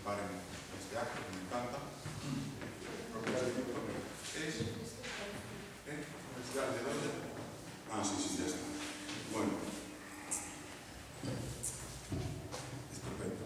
participar en este acto, que me encanta. ¿Es? ¿Universidad de dónde? Ah, sí, sí, ya está. Bueno. Estupendo.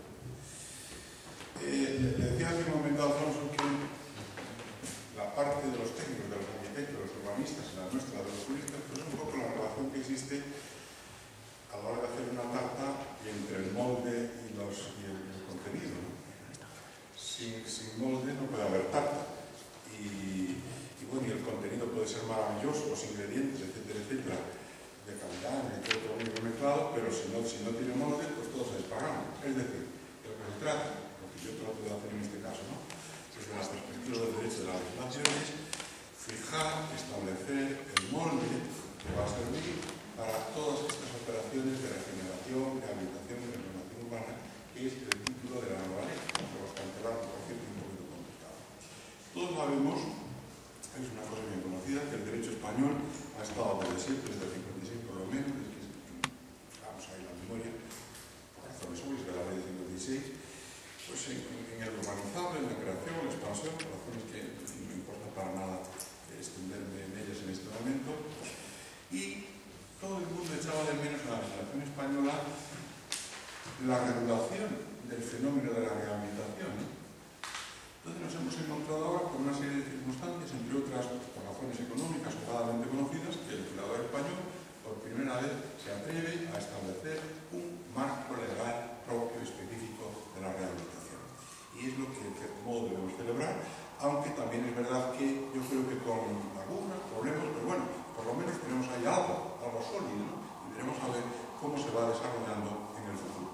Le decía hace un momento a Alfonso que la parte de los técnicos, de los arquitectos, de los urbanistas y la nuestra de los juristas, pues es un poco la relación que existe a la hora de hacer una tarta y entre el molde y el contenido, ¿no? Sin molde no puede haber tarta. Y bueno, y el contenido puede ser maravilloso, los ingredientes, etcétera, etcétera, de calidad, de todo lo mezclado, pero si no tiene molde, pues todo se desparrama. Es decir, de lo que se trata, lo que yo trato de hacer en este caso, ¿no?, desde la perspectiva del derecho de la legislación, es fijar, establecer el molde que va a servir para todas estas operaciones de regeneración, rehabilitación y renovación urbana, que es el título de la nueva ley, que es bastante largo, por cierto, y un poquito complicado. Todos sabemos, es una cosa bien conocida, que el derecho español ha estado desde siempre, desde el 56 por lo menos, desde que vamos a ir a la memoria, por razones obvias de la ley de 56, pues en el urbanizable, en la creación, en la expansión, por razones que no me importa para nada extenderme en ellas en este momento, y todo el mundo echaba de menos en la legislación española la regulación del fenómeno de la rehabilitación, ¿no? Entonces nos hemos encontrado ahora con una serie de circunstancias, entre otras por razones económicas sobradamente conocidas, que el legislador español por primera vez se atreve a establecer un marco legal propio específico de la rehabilitación. Y es lo que de modo debemos celebrar, aunque también es verdad que yo creo que con algunos problemas, pero bueno, por lo menos tenemos ahí algo sólido, ¿no? Y veremos a ver cómo se va desarrollando en el futuro.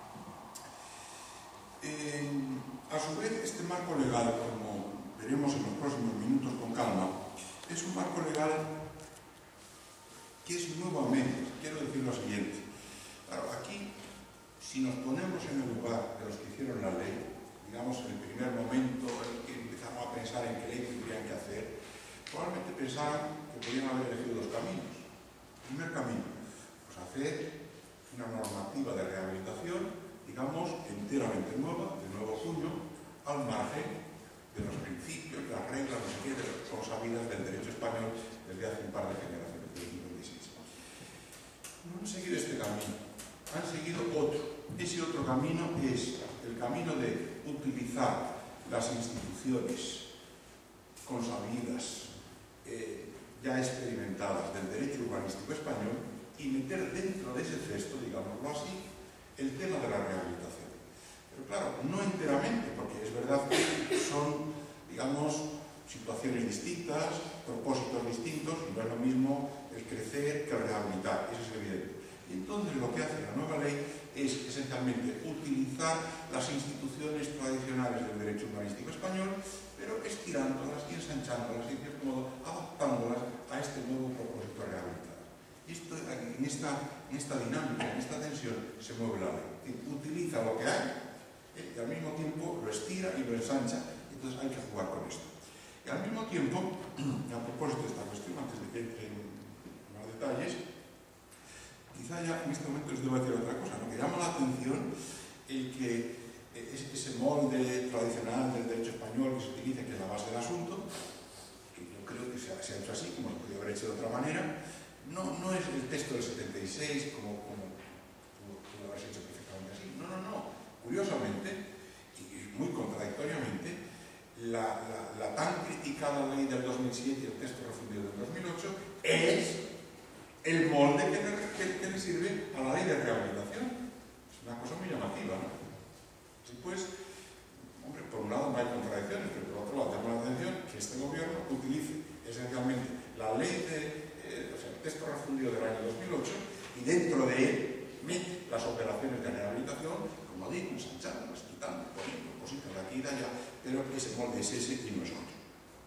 A su vez, este marco legal, como veremos en los próximos minutos con calma, es un marco legal que es nuevamente, quiero decir lo siguiente. Claro, aquí, si nos ponemos en el lugar de los que hicieron la ley, digamos en el primer momento en que empezamos a pensar en qué ley tendrían que hacer, probablemente pensaran que podían haber elegido dos caminos. El primer camino, pues hacer una normativa de rehabilitación, digamos, enteramente nueva, de nuevo cuño, al margen de los principios, las reglas, no sé qué, de las sabidas del derecho español desde hace un par de generaciones, desde el 56. No han seguido este camino, han seguido otro. Ese otro camino es el camino de utilizar las instituciones consabidas, ya experimentadas del derecho urbanístico español y meter dentro de ese cesto, digámoslo así, el tema de la rehabilitación. Pero claro, no enteramente, porque es verdad que son, digamos, situaciones distintas, propósitos distintos, y no es lo mismo el crecer que el rehabilitar, eso es evidente. Y entonces lo que hace la nueva ley es esencialmente utilizar las instituciones tradicionales del derecho urbanístico español, pero estirándolas y ensanchándolas y, de cierto modo, adaptándolas a este nuevo propósito de rehabilitar. Y esto, en esta dinámica, en esta tensión, se mueve la ley. Utiliza lo que hay y al mismo tiempo lo estira y lo ensancha, y entonces hay que jugar con esto. Y al mismo tiempo, a propósito de esta cuestión, antes de que entre en más detalles, quizá ya en este momento les debo decir otra cosa, ¿no? Que llama la atención el que ese molde tradicional del derecho español que se utiliza, que es la base del asunto, que yo creo que se ha hecho así, como se podría haber hecho de otra manera, no es el texto del 76 como pudo haberse hecho perfectamente así. No. Curiosamente, y muy contradictoriamente, la tan criticada ley del 2007 y el texto refundido del 2008 es el molde que le sirve a la ley de rehabilitación. Es una cosa muy llamativa, ¿no? Así pues, hombre, por un lado no hay contradicciones, pero por otro lado llama la atención que este gobierno utilice esencialmente la ley o sea, el texto refundido del año 2008 y dentro de él mete las operaciones de rehabilitación, como digo, ensanchándolas, quitando, poniendo cositas de aquí y de allá, pero ese molde es ese y no es otro.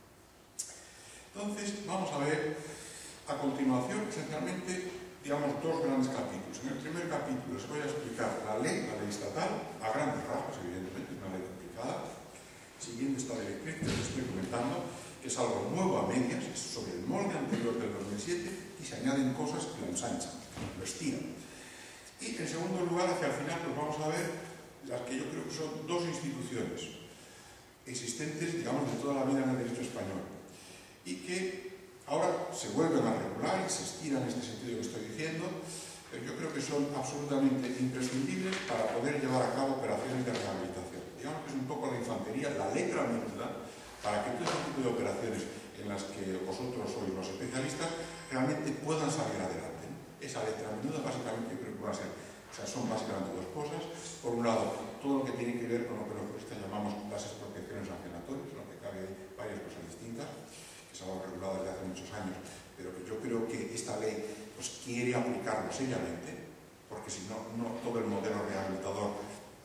Entonces, vamos a ver a continuación, esencialmente, digamos, dos grandes capítulos. En el primer capítulo les voy a explicar la ley estatal, a grandes rasgos, evidentemente, es una ley complicada, siguiendo esta directriz que les estoy comentando, que es algo nuevo a medias, es sobre el molde anterior del 2007 y se añaden cosas que lo ensanchan, lo estiran. Y en segundo lugar, hacia el final, pues vamos a ver las que yo creo que son dos instituciones existentes, digamos, de toda la vida en el derecho español, y que ahora se vuelven a regular y se estiran en este sentido que estoy diciendo, pero yo creo que son absolutamente imprescindibles para poder llevar a cabo operaciones de rehabilitación. Digamos que es un poco la infantería, la letra menuda, para que todo este tipo de operaciones en las que vosotros sois los especialistas realmente puedan salir adelante, ¿no? Esa letra menuda básicamente yo creo que va a ser, o sea, son básicamente dos cosas. Por un lado, todo lo que tiene que ver con lo que los juristas llamamos las expropiaciones sancionatorias, en lo que cabe hay varias cosas distintas, que se han regulado desde hace muchos años, pero que yo creo que esta ley pues, quiere aplicarlo seriamente, porque si no, todo el modelo rehabilitador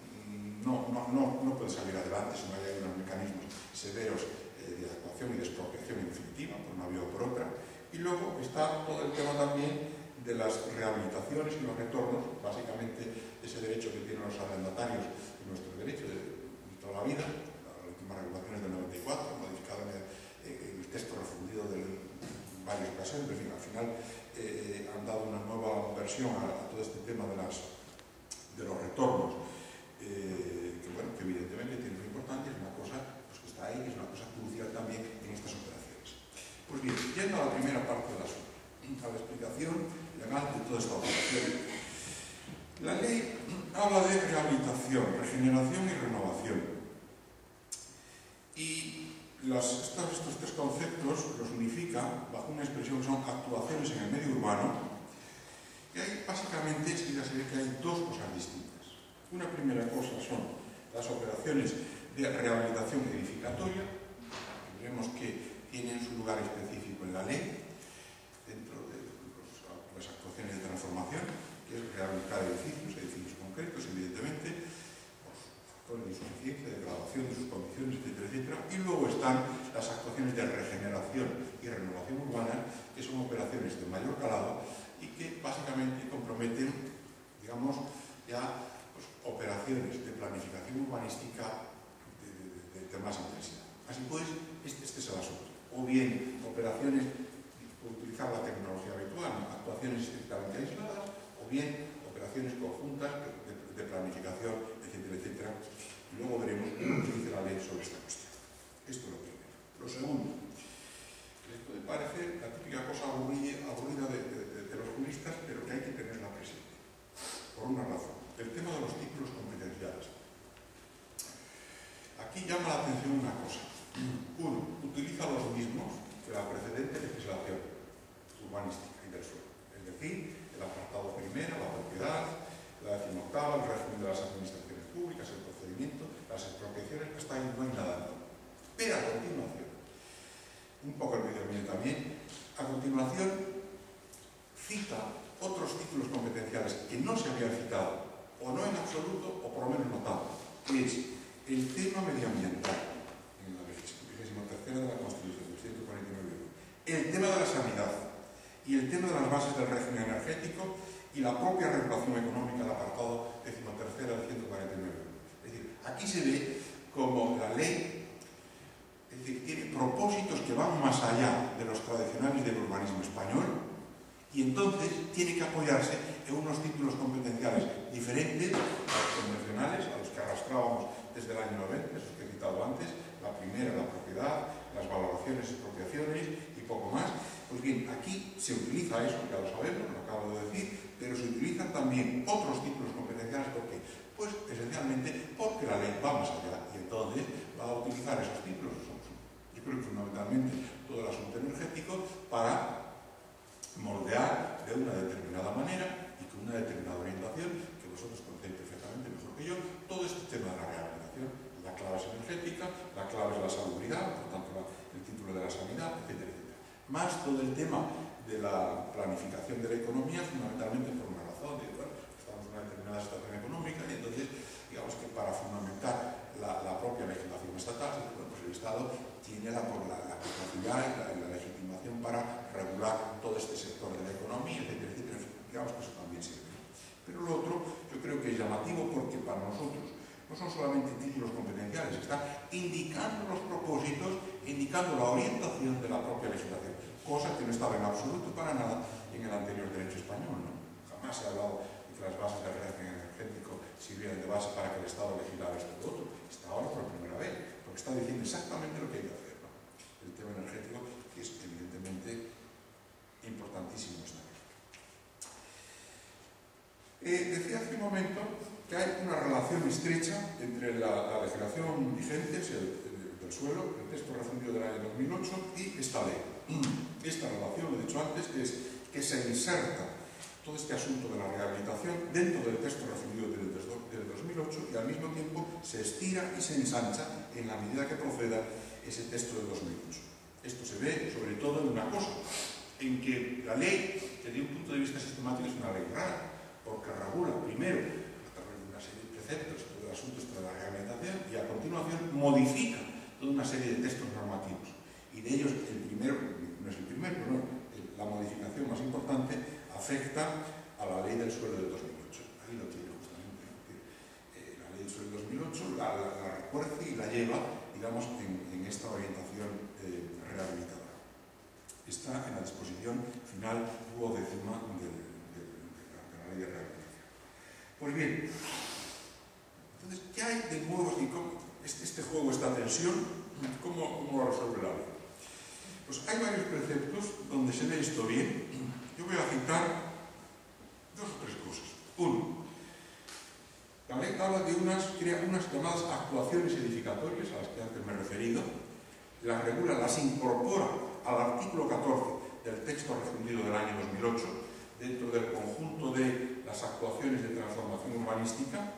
no puede salir adelante si no hay unos mecanismos severos de actuación y de expropiación en definitiva, por una vía o por otra. Y luego está todo el tema también de las rehabilitaciones y los retornos, básicamente ese derecho que tienen los arrendatarios y nuestro derecho de toda la vida, las últimas regulaciones del 94, modificado en el texto refundido en varias ocasiones, pero al final han dado una nueva versión a todo este tema de los retornos, que bueno, que evidentemente tiene su importancia, es una cosa pues, que está ahí, que es una cosa crucial también en estas operaciones. Pues bien, yendo a la primera parte del asunto, a la explicación legal de toda esta operación. La ley habla de rehabilitación, regeneración y renovación. Y estos tres conceptos los unifica bajo una expresión que son actuaciones en el medio urbano, y ahí básicamente se ve que hay dos cosas distintas. Una primera cosa son las operaciones de rehabilitación edificatoria, que veremos que tienen su lugar específico en la ley, dentro de las actuaciones de transformación, que es rehabilitar edificios concretos, evidentemente, con la insuficiencia, degradación de sus condiciones, etcétera, etcétera. Y luego están las actuaciones de regeneración y renovación urbana, que son operaciones de mayor calado y que básicamente comprometen, digamos, ya operaciones de planificación urbanística de más intensidad. Así pues, este es el asunto. O bien operaciones por utilizar la tecnología habitual, actuaciones estrictamente aisladas, o bien operaciones conjuntas de planificación, etcétera, etcétera. Y luego veremos qué dice la ley sobre esta cuestión. Esto es lo primero. Lo segundo, les puede parecer la típica cosa aburrida de los juristas, pero que hay que tenerla presente. Por una razón. El tema de los títulos competenciales. Aquí llama la atención una cosa. Uno, utiliza los mismos que la precedente legislación urbanística y del suelo. Es decir, el apartado primero, la propiedad, la 18ª, el régimen de las administraciones públicas, el procedimiento, las expropiaciones, hasta ahí no hay nada nuevo. Pero a continuación, un poco el medio ambiente también, a continuación cita otros títulos competenciales que no se habían citado, o no en absoluto, o por lo menos notado, que es el tema medioambiental, en la 23ª de la Constitución, 149, el tema de la sanidad y el tema de las bases del régimen energético y la propia regulación económica del apartado 13º del 149. Es decir, aquí se ve como la ley, es decir, tiene propósitos que van más allá de los tradicionales del urbanismo español, y entonces tiene que apoyarse en unos títulos competenciales diferentes a los convencionales, a los que arrastrábamos desde el año 90, esos que he citado antes, la primera, la propiedad, las valoraciones, expropiaciones y poco más. Pues bien, aquí se utiliza eso, ya lo sabemos, lo acabo de decir, pero se utilizan también otros títulos competenciales. ¿Por qué? Pues esencialmente porque la ley va más allá y entonces va a utilizar esos títulos, yo creo que fundamentalmente todo el asunto energético, para moldear de una determinada manera y con una determinada orientación, que vosotros conocéis perfectamente mejor que yo, todo este tema de la rehabilitación. La clave es energética, la clave es la salubridad, por tanto el título de la sanidad, etcétera, etcétera. Más todo el tema de la planificación de la economía, fundamentalmente por una razón, de, bueno, estamos en una determinada situación económica y entonces, digamos que para fundamentar la propia legislación estatal, pues el Estado tiene la capacidad y la legitimación para regular todo este sector de la economía, etcétera, etcétera. Digamos que eso también sirve. Pero lo otro, yo creo que es llamativo porque para nosotros no son solamente títulos competenciales, están indicando los propósitos, indicando la orientación de la propia legislación, cosa que no estaba en absoluto para nada en el anterior derecho español, ¿no? Jamás se ha hablado de que las bases del régimen energético sirvieran de base para que el Estado legislara esto u otro. Está ahora por primera vez, porque está diciendo exactamente lo que hay que hacer, ¿no? El tema energético, que es evidentemente importantísimo esta vez. Decía hace un momento que hay una relación estrecha entre la legislación vigente del suelo, el texto refundido del año 2008, y esta ley. Esta relación, lo he dicho antes, es que se inserta todo este asunto de la rehabilitación dentro del texto refundido del 2008 y al mismo tiempo se estira y se ensancha en la medida que proceda ese texto del 2008. Esto se ve sobre todo en una cosa, en que la ley, desde un punto de vista sistemático, es una ley rara, porque regula primero, a través de una serie de preceptos, todo el asunto de la rehabilitación, y a continuación modifica toda una serie de textos normativos. Y de ellos, el primero, no es el primero, no, la modificación más importante afecta a la ley del suelo del 2008. Ahí lo tiene justamente. La ley del suelo del 2008 la refuerza y la lleva, digamos, en esta orientación rehabilitadora. Está en la disposición final 12ª de la ley de rehabilitación. Pues bien, entonces, ¿qué hay de nuevo y cómo este juego, esta tensión, cómo lo resuelve la ley? Pues hay varios preceptos donde se ve esto bien. Yo voy a citar 2 o 3 cosas. Uno, la ley habla de crea unas llamadas actuaciones edificatorias, a las que antes me he referido, las regula, las incorpora al artículo 14 del texto refundido del año 2008, dentro del conjunto de las actuaciones de transformación urbanística.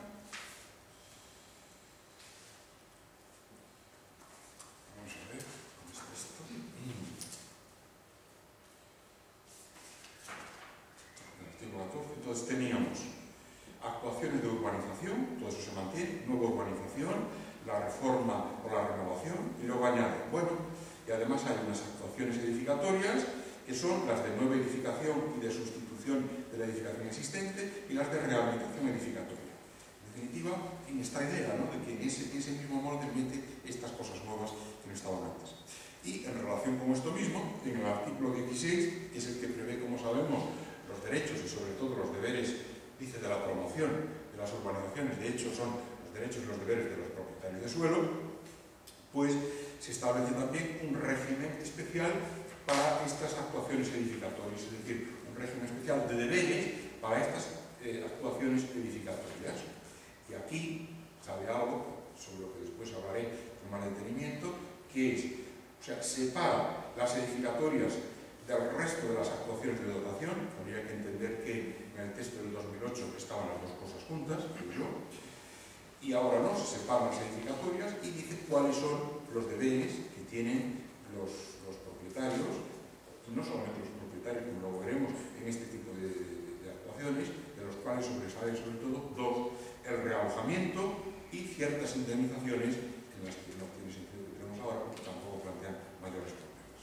Entonces teníamos actuaciones de urbanización, todo eso se mantiene, nueva urbanización, la reforma o la renovación, y luego añade, bueno, y además hay unas actuaciones edificatorias que son las de nueva edificación y de sustitución de la edificación existente y las de rehabilitación edificatoria. En definitiva, en esta idea, ¿no?, de que en ese mismo molde mete estas cosas nuevas que no estaban antes. Y en relación con esto mismo, en el artículo 16, que es el que prevé, como sabemos, los derechos y sobre todo los deberes, dice, de la promoción de las urbanizaciones, de hecho son los derechos y los deberes de los propietarios de suelo, pues se establece también un régimen especial para estas actuaciones edificatorias, es decir, un régimen especial de deberes para estas actuaciones edificatorias. Y aquí sabe algo sobre lo que después hablaré con más detenimiento, que es, o sea, separa las edificatorias del resto de las actuaciones de dotación. Habría que entender que en el texto del 2008 estaban las dos cosas juntas, y ahora no, se separan las edificatorias y dice cuáles son los deberes que tienen los propietarios, y no solamente los propietarios, como lo veremos en este tipo de actuaciones, de los cuales sobresalen sobre todo 2, el realojamiento y ciertas indemnizaciones en las que no tiene sentido que tenemos ahora, porque tampoco plantean mayores problemas.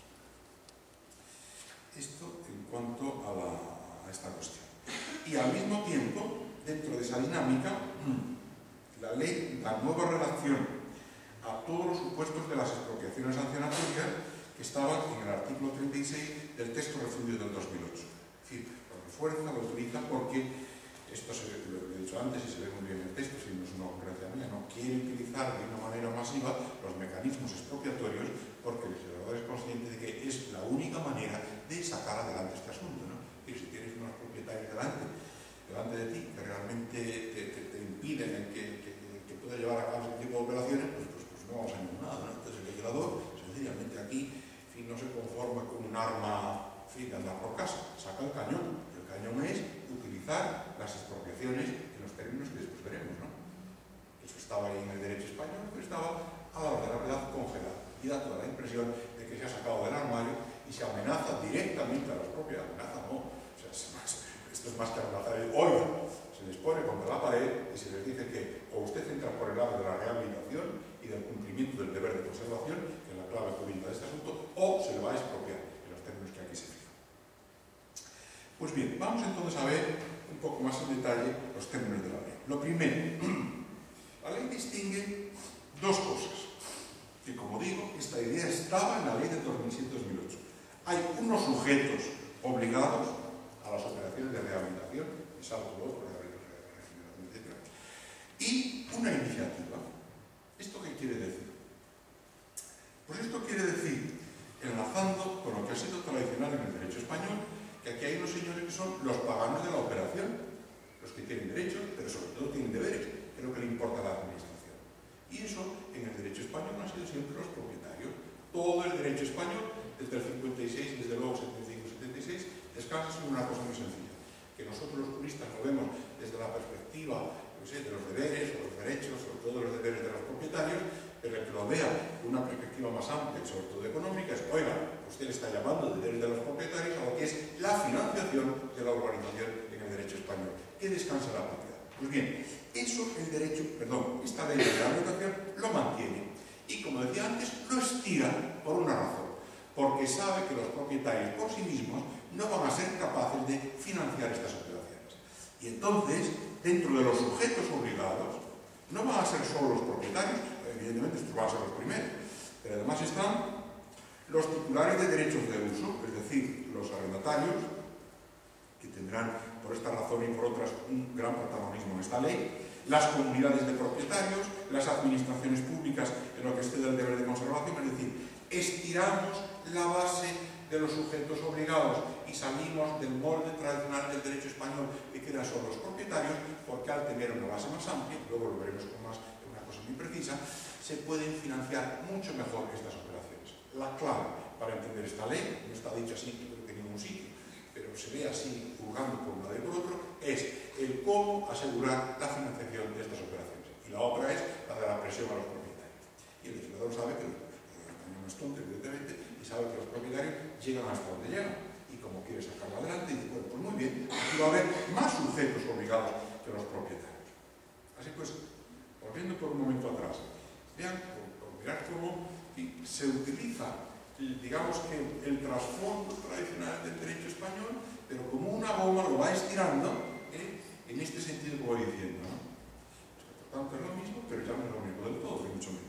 Esto en cuanto a esta cuestión. Y al mismo tiempo, dentro de esa dinámica, la ley da nueva redacción a todos los supuestos de las expropiaciones sancionatorias que estaban en el artículo 36 del texto refundido del 2008. Es decir, lo refuerza, lo utiliza porque, esto lo he dicho antes y se ve muy bien en el texto, si no es una ocurrencia mía, no quiere utilizar de una manera masiva los mecanismos expropiatorios porque el legislador es consciente de que es la única manera de sacar adelante este asunto, ¿no? Y si tienes unos propietarios delante de ti que realmente te impiden que puedas llevar a cabo ese tipo de operaciones, pues no vamos a ningún lado, ¿no? Entonces el legislador, sencillamente aquí, no se conforma con un arma, de andar por casa, saca el cañón. El cañón es utilizar las expropiaciones en los términos que después veremos, ¿no? Eso estaba ahí en el derecho español, pero estaba a la hora de la verdad congelado. Y da toda la impresión de que se ha sacado del armario y se amenaza directamente a los propios. Amenaza no. O sea, esto es más que amenazar. Oiga, se les pone contra la pared y se les dice que o usted entra por el lado de la rehabilitación y del cumplimiento del deber de conservación, que es la clave jurídica de este asunto, o se le va a expropiar en los términos que aquí se fijan. Pues bien, vamos entonces a ver un poco más en detalle los términos de la ley. Lo primero, la ley distingue 2 cosas, que como digo, esta idea estaba en la ley del 2007-2008. Hay unos sujetos obligados a las operaciones de rehabilitación, de salto 2, por ejemplo, etc. una iniciativa. ¿Esto qué quiere decir? Pues esto quiere decir, enlazando con lo que ha sido tradicional en el derecho español, que aquí hay unos señores que son los paganos de la operación, los que tienen derechos, pero sobre todo tienen deberes, que es lo que le importa a la administración. Y eso, en el derecho español, han sido siempre los propietarios. Todo el derecho español, desde el 56, desde luego 75-76, descansa sobre una cosa muy sencilla, que nosotros los juristas lo vemos desde la perspectiva, no sé, de los deberes o los derechos, sobre todo de los deberes de los propietarios, pero el que lo vea de una perspectiva más amplia y sobre todo económica es, oiga, usted le está llamando deberes de los propietarios a lo que es la financiación de la urbanización en el derecho español, que descansa la propiedad. Pues bien, eso el derecho, esta ley de rehabilitación lo mantiene y, como decía antes, lo estira por una razón, porque sabe que los propietarios por sí mismos no van a ser capaces de financiar estas operaciones. Y entonces, dentro de los sujetos obligados, no van a ser solo los propietarios, evidentemente estos van a ser los primeros, pero además están los titulares de derechos de uso, es decir, los arrendatarios, que tendrán por esta razón y por otras un gran protagonismo en esta ley, las comunidades de propietarios, las administraciones públicas en lo que excede el deber de conservación, es decir, estiramos la base de los sujetos obligados y salimos del molde tradicional del derecho español que quedan solo los propietarios, porque al tener una base más amplia, luego lo veremos con más, una cosa muy precisa, se pueden financiar mucho mejor estas operaciones. La clave para entender esta ley, no está dicho así en ningún sitio, pero se ve así juzgando por un lado y por otro, es el cómo asegurar la financiación de estas operaciones. Y la otra es la de la presión a los propietarios. Y el legislador sabe que no es tonto, evidentemente, y sabe que los propietarios llegan hasta donde llegan. Y como quiere sacarlo adelante, dice, bueno, pues muy bien, aquí va a haber más sujetos obligados que los propietarios. Así pues, volviendo por un momento atrás, vean, por mirar cómo se utiliza, digamos que el trasfondo tradicional del derecho español, pero como una goma lo va estirando, en este sentido que voy diciendo, ¿no? Por tanto es lo mismo, pero ya no es lo mismo del todo, ni mucho menos.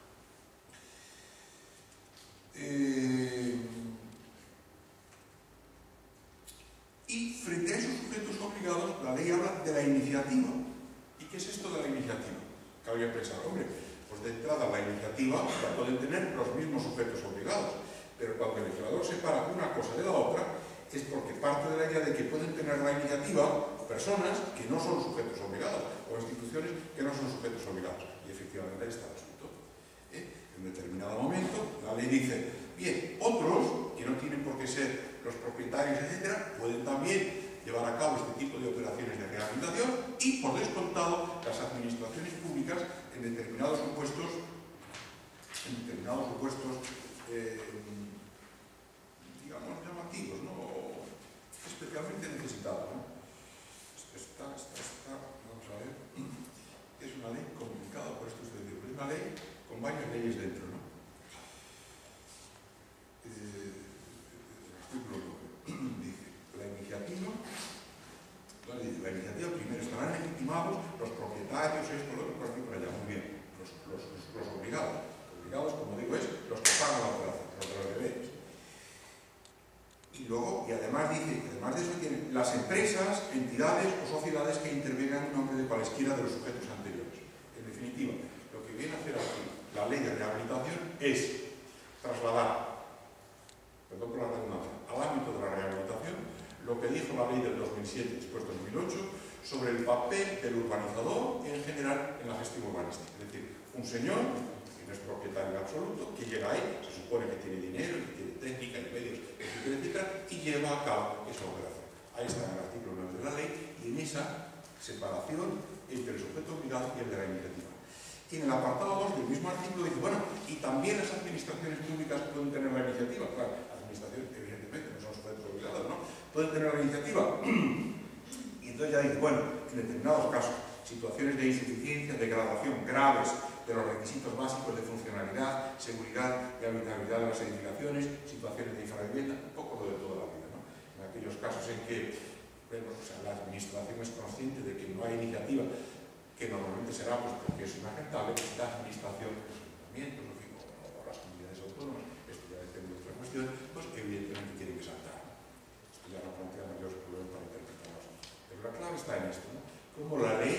Y frente a esos sujetos obligados, la ley habla de la iniciativa. ¿Y qué es esto de la iniciativa? Cabría pensar, hombre, pues de entrada la iniciativa la pueden tener los mismos sujetos obligados, pero cuando el legislador separa una cosa de la otra, es porque parte de la idea de que pueden tener la iniciativa personas que no son sujetos obligados o instituciones que no son sujetos obligados. Y efectivamente ahí está el asunto. En un determinado momento, la ley dice, bien, otros, que no tienen por qué ser los propietarios, etcétera, pueden también llevar a cabo este tipo de operaciones de rehabilitación y, por descontado, las administraciones públicas en determinados supuestos, digamos, llamativos, ¿no? Especialmente necesitados, ¿no? Vamos a ver, es una ley complicada, por esto estoy diciendo, es una ley con varias leyes dentro, ¿no? El artículo 9 dice, la iniciativa primero estarán legitimados los propietarios, esto, lo otro, por aquí, por allá, muy bien, los obligados. Obligados, como digo, es los que pagan la operación, los de los deberes. Y luego, y además dice, además de eso tienen las empresas, entidades o sociedades que intervengan en nombre de cualesquiera de los sujetos anteriores. En definitiva, lo que viene a hacer aquí la ley de rehabilitación es trasladar, perdón por la redundancia, al ámbito de la rehabilitación lo que dijo la ley del 2007, después del 2008, sobre el papel del urbanizador en general en la gestión urbanística. Es decir, un señor, que no es propietario absoluto, que llega ahí, se supone que tiene dinero, que tiene técnica y medios, etcétera, y lleva a cabo esa operación. Ahí está en el artículo 9 de la ley, y en esa separación entre el sujeto obligado y el de la iniciativa. Y en el apartado 2 del mismo artículo dice, bueno, y también las administraciones públicas pueden tener la iniciativa. Claro, las administraciones, evidentemente, no son sujetos obligados, ¿no? Pueden tener la iniciativa. Y entonces ya dice, bueno, en determinados casos, situaciones de insuficiencia, degradación graves de los requisitos básicos de funcionalidad, seguridad y habitabilidad de las edificaciones, situaciones de infravivienda, un poco lo de toda la vida, ¿no? En aquellos casos en que, bueno, o sea, la administración es consciente de que no hay iniciativa, que normalmente será pues porque es inagentable, la administración, los ayuntamientos, o las comunidades autónomas, esto ya depende de otra cuestión, pues evidentemente tienen que saltar. Esto ya no plantea mayores problemas para interpretar las cosas. Pero la clave está en esto, ¿no? Cómo la ley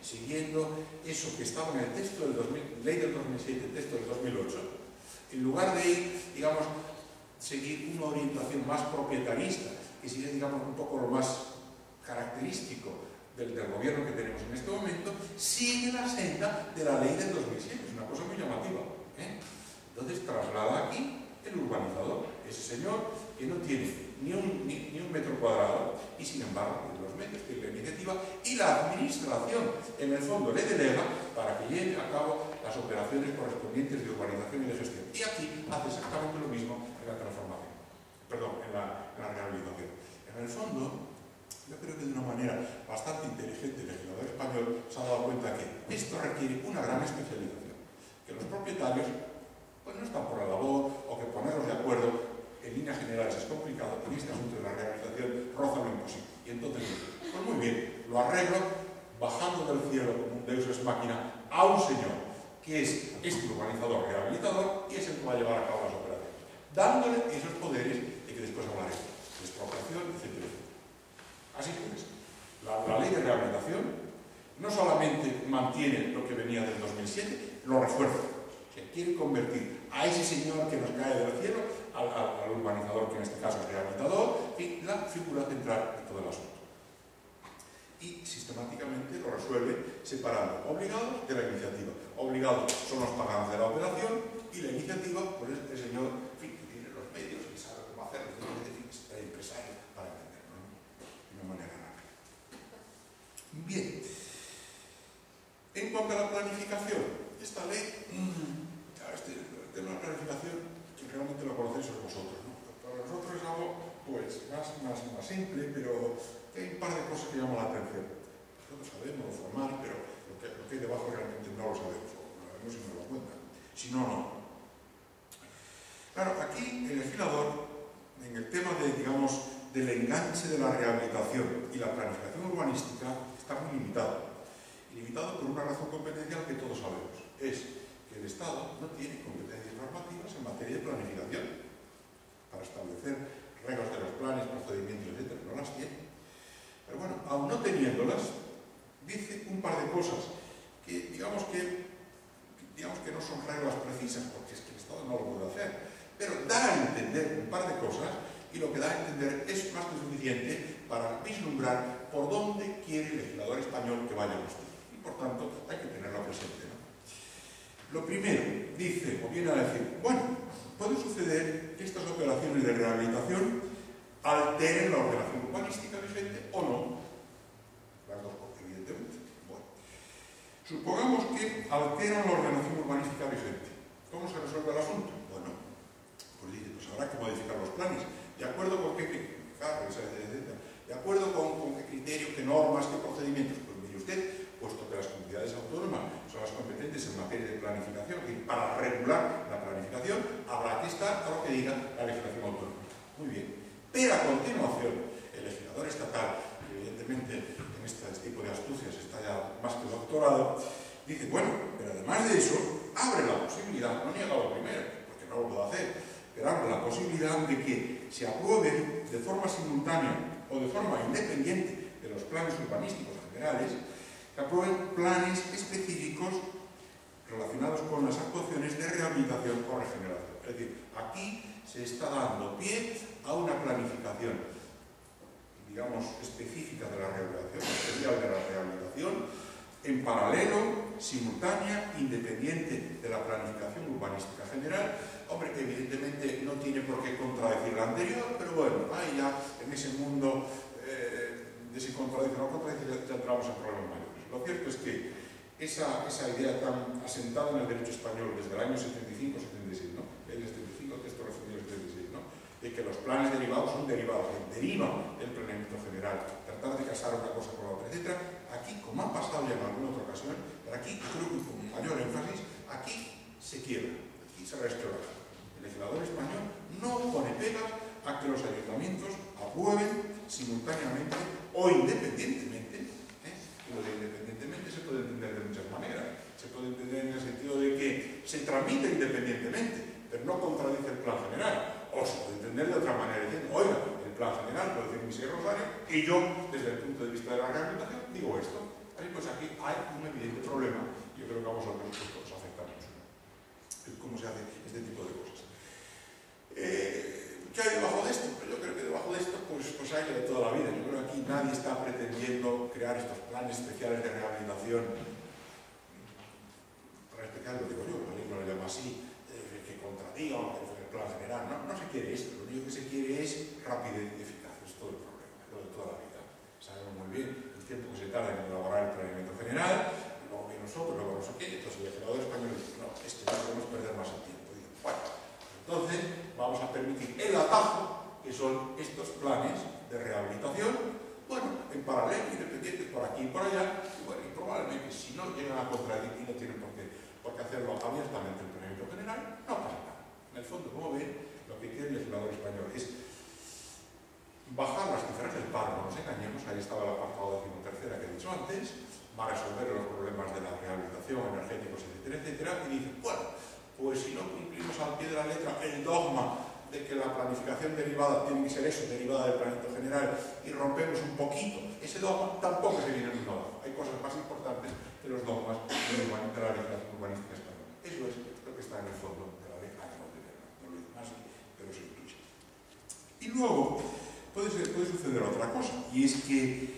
siguiendo eso que estaba en el texto del ley del 2007, el texto del 2008, en lugar de ir, digamos, seguir una orientación más propietarista, que sigue, digamos, un poco lo más característico del gobierno que tenemos en este momento, sigue la senda de la ley del 2007. Es una cosa muy llamativa, ¿eh? Entonces traslada aquí el urbanizador, ese señor que no tiene ni un metro cuadrado y sin embargo tiene los medios, tiene la iniciativa y la administración en el fondo le delega para que lleve a cabo las operaciones correspondientes de urbanización y de gestión. Y aquí hace exactamente lo mismo en la transformación, perdón, en la rehabilitación. En el fondo, yo creo que de una manera bastante inteligente el legislador español se ha dado cuenta que esto requiere una gran especialización, que los propietarios pues no están por la labor, o que ponerlos de acuerdo en líneas generales es complicado, y en este asunto de la rehabilitación roza lo imposible. Y entonces, pues muy bien, lo arreglo bajando del cielo como un deus ex machina a un señor que es este urbanizador rehabilitador y es el que va a llevar a cabo las operaciones, dándole esos poderes de que después hablaré, de expropiación, etc. Así pues, la ley de rehabilitación no solamente mantiene lo que venía del 2007, lo refuerza. Que quiere convertir a ese señor que nos cae del cielo, al urbanizador, que en este caso es rehabilitador, en la figura central de todo el asunto. Y sistemáticamente lo resuelve separando obligados de la iniciativa. Obligados son los paganos de la operación y la iniciativa, pues el señor, en fin, que tiene los medios, que sabe cómo hacerlo, que es empresario para entenderlo, ¿no? De una manera rápida. Bien. En cuanto a la planificación, esta ley, el tema de la planificación, que realmente lo conocéis vosotros, ¿no? Para nosotros es algo pues, más simple, pero hay un par de cosas que llaman la atención. Nosotros sabemos formar, pero lo que hay debajo realmente no lo sabemos, o lo sabemos y nos lo cuentan. Si no, no. Claro, aquí el legislador, en el tema de, digamos, del enganche de la rehabilitación y la planificación urbanística, está muy limitado. Limitado por una razón competencial que todos sabemos. Es que el Estado no tiene competencias normativas en materia de planificación para establecer reglas de los planes, procedimientos, etc. No las tiene. Pero bueno, aún no teniéndolas, dice un par de cosas que digamos que no son reglas precisas, porque es que el Estado no lo puede hacer, pero da a entender un par de cosas y lo que da a entender es más que suficiente para vislumbrar por dónde quiere el legislador español que vayan los tiros. Por tanto, hay que tenerlo presente, ¿no? Lo primero, dice, o viene a decir, bueno, puede suceder que estas operaciones de rehabilitación alteren la ordenación urbanística vigente o no. Las dos cosas, evidentemente. Bueno, supongamos que alteran la ordenación urbanística vigente. ¿Cómo se resuelve el asunto? Bueno, pues dice, pues habrá que modificar los planes. ¿De acuerdo con qué ¿De acuerdo con qué criterio, qué normas, qué procedimientos? Pues mire usted, puesto que las comunidades autónomas son las competentes en materia de planificación y para regular la planificación habrá que estar a lo que diga la legislación autónoma. Muy bien. Pero a continuación, el legislador estatal, que evidentemente en este tipo de astucias está ya más que doctorado, dice, bueno, pero además de eso, abre la posibilidad, no niega lo primero, porque no lo puedo hacer, pero abre la posibilidad de que se aprueben de forma simultánea o de forma independiente de los planes urbanísticos generales, que aprueben planes específicos relacionados con las actuaciones de rehabilitación o regeneración. Es decir, aquí se está dando pie a una planificación, digamos, específica de la rehabilitación, especial de la rehabilitación, en paralelo, simultánea, independiente de la planificación urbanística general. Hombre, evidentemente no tiene por qué contradecir la anterior, pero bueno, ahí ya en ese mundo de si contradice o no contradice ya entramos en problemas mayores. Lo cierto es que esa idea tan asentada en el derecho español desde el año 75-76, ¿no? El 75, texto refundido 76, ¿no? De que los planes derivados son derivados, derivan del planeamiento general, tratar de casar una cosa con la otra, etc. Aquí, como ha pasado ya en alguna otra ocasión, pero aquí creo que con mayor énfasis, aquí se quiebra, aquí se restaura. El legislador español no pone pegas a que los ayuntamientos aprueben simultáneamente o independientemente. Lo de independientemente se puede entender de muchas maneras. Se puede entender en el sentido de que se tramita independientemente, pero no contradice el plan general. O se puede entender de otra manera, diciendo, oiga, el plan general, puede decir mi señor Rosario, y yo, desde el punto de vista de la rehabilitación, digo esto. Ahí pues entonces aquí hay un evidente problema. Yo creo que a vosotros os afecta mucho, ¿no? Cómo se hace este tipo de cosas. ¿Qué hay debajo de esto? Pues yo creo que debajo de esto pues hay de toda la vida. Yo creo que aquí nadie está pretendiendo crear estos planes especiales de rehabilitación. Plan especial, lo digo yo, la ley no lo llama así, que contradiga el plan general. No se quiere esto, lo único que se quiere es rapidez y eficaz. Es todo el problema, lo de toda la vida. Sabemos muy bien el tiempo que se tarda en elaborar el planeamiento general, luego viene nosotros, luego no sé qué, entonces el legislador español dice, no, es que no podemos perder más el tiempo. Y digo, bueno, entonces vamos a permitir el atajo, que son estos planes de rehabilitación, bueno, en paralelo, independientes por aquí y por allá, y bueno, y probablemente si no llegan a contradicir y no tienen por qué hacerlo abiertamente el planeamiento general, no pasa nada. En el fondo, como ven, lo que quiere el legislador español es bajar las cifras del paro, no nos engañemos, ahí estaba el apartado 13º que he dicho antes, va a resolver los problemas de la rehabilitación, energéticos, etcétera, etcétera, y dice, bueno, pues si no cumplimos al pie de la letra el dogma de que la planificación derivada tiene que ser eso, derivada del planeamiento general, y rompemos un poquito ese dogma, tampoco se viene en un dogma. Hay cosas más importantes que los dogmas de la legislación urbanística española. Eso es lo que está en el fondo de la ley. No lo digo más, pero se intuye. Y luego puede suceder otra cosa, y es que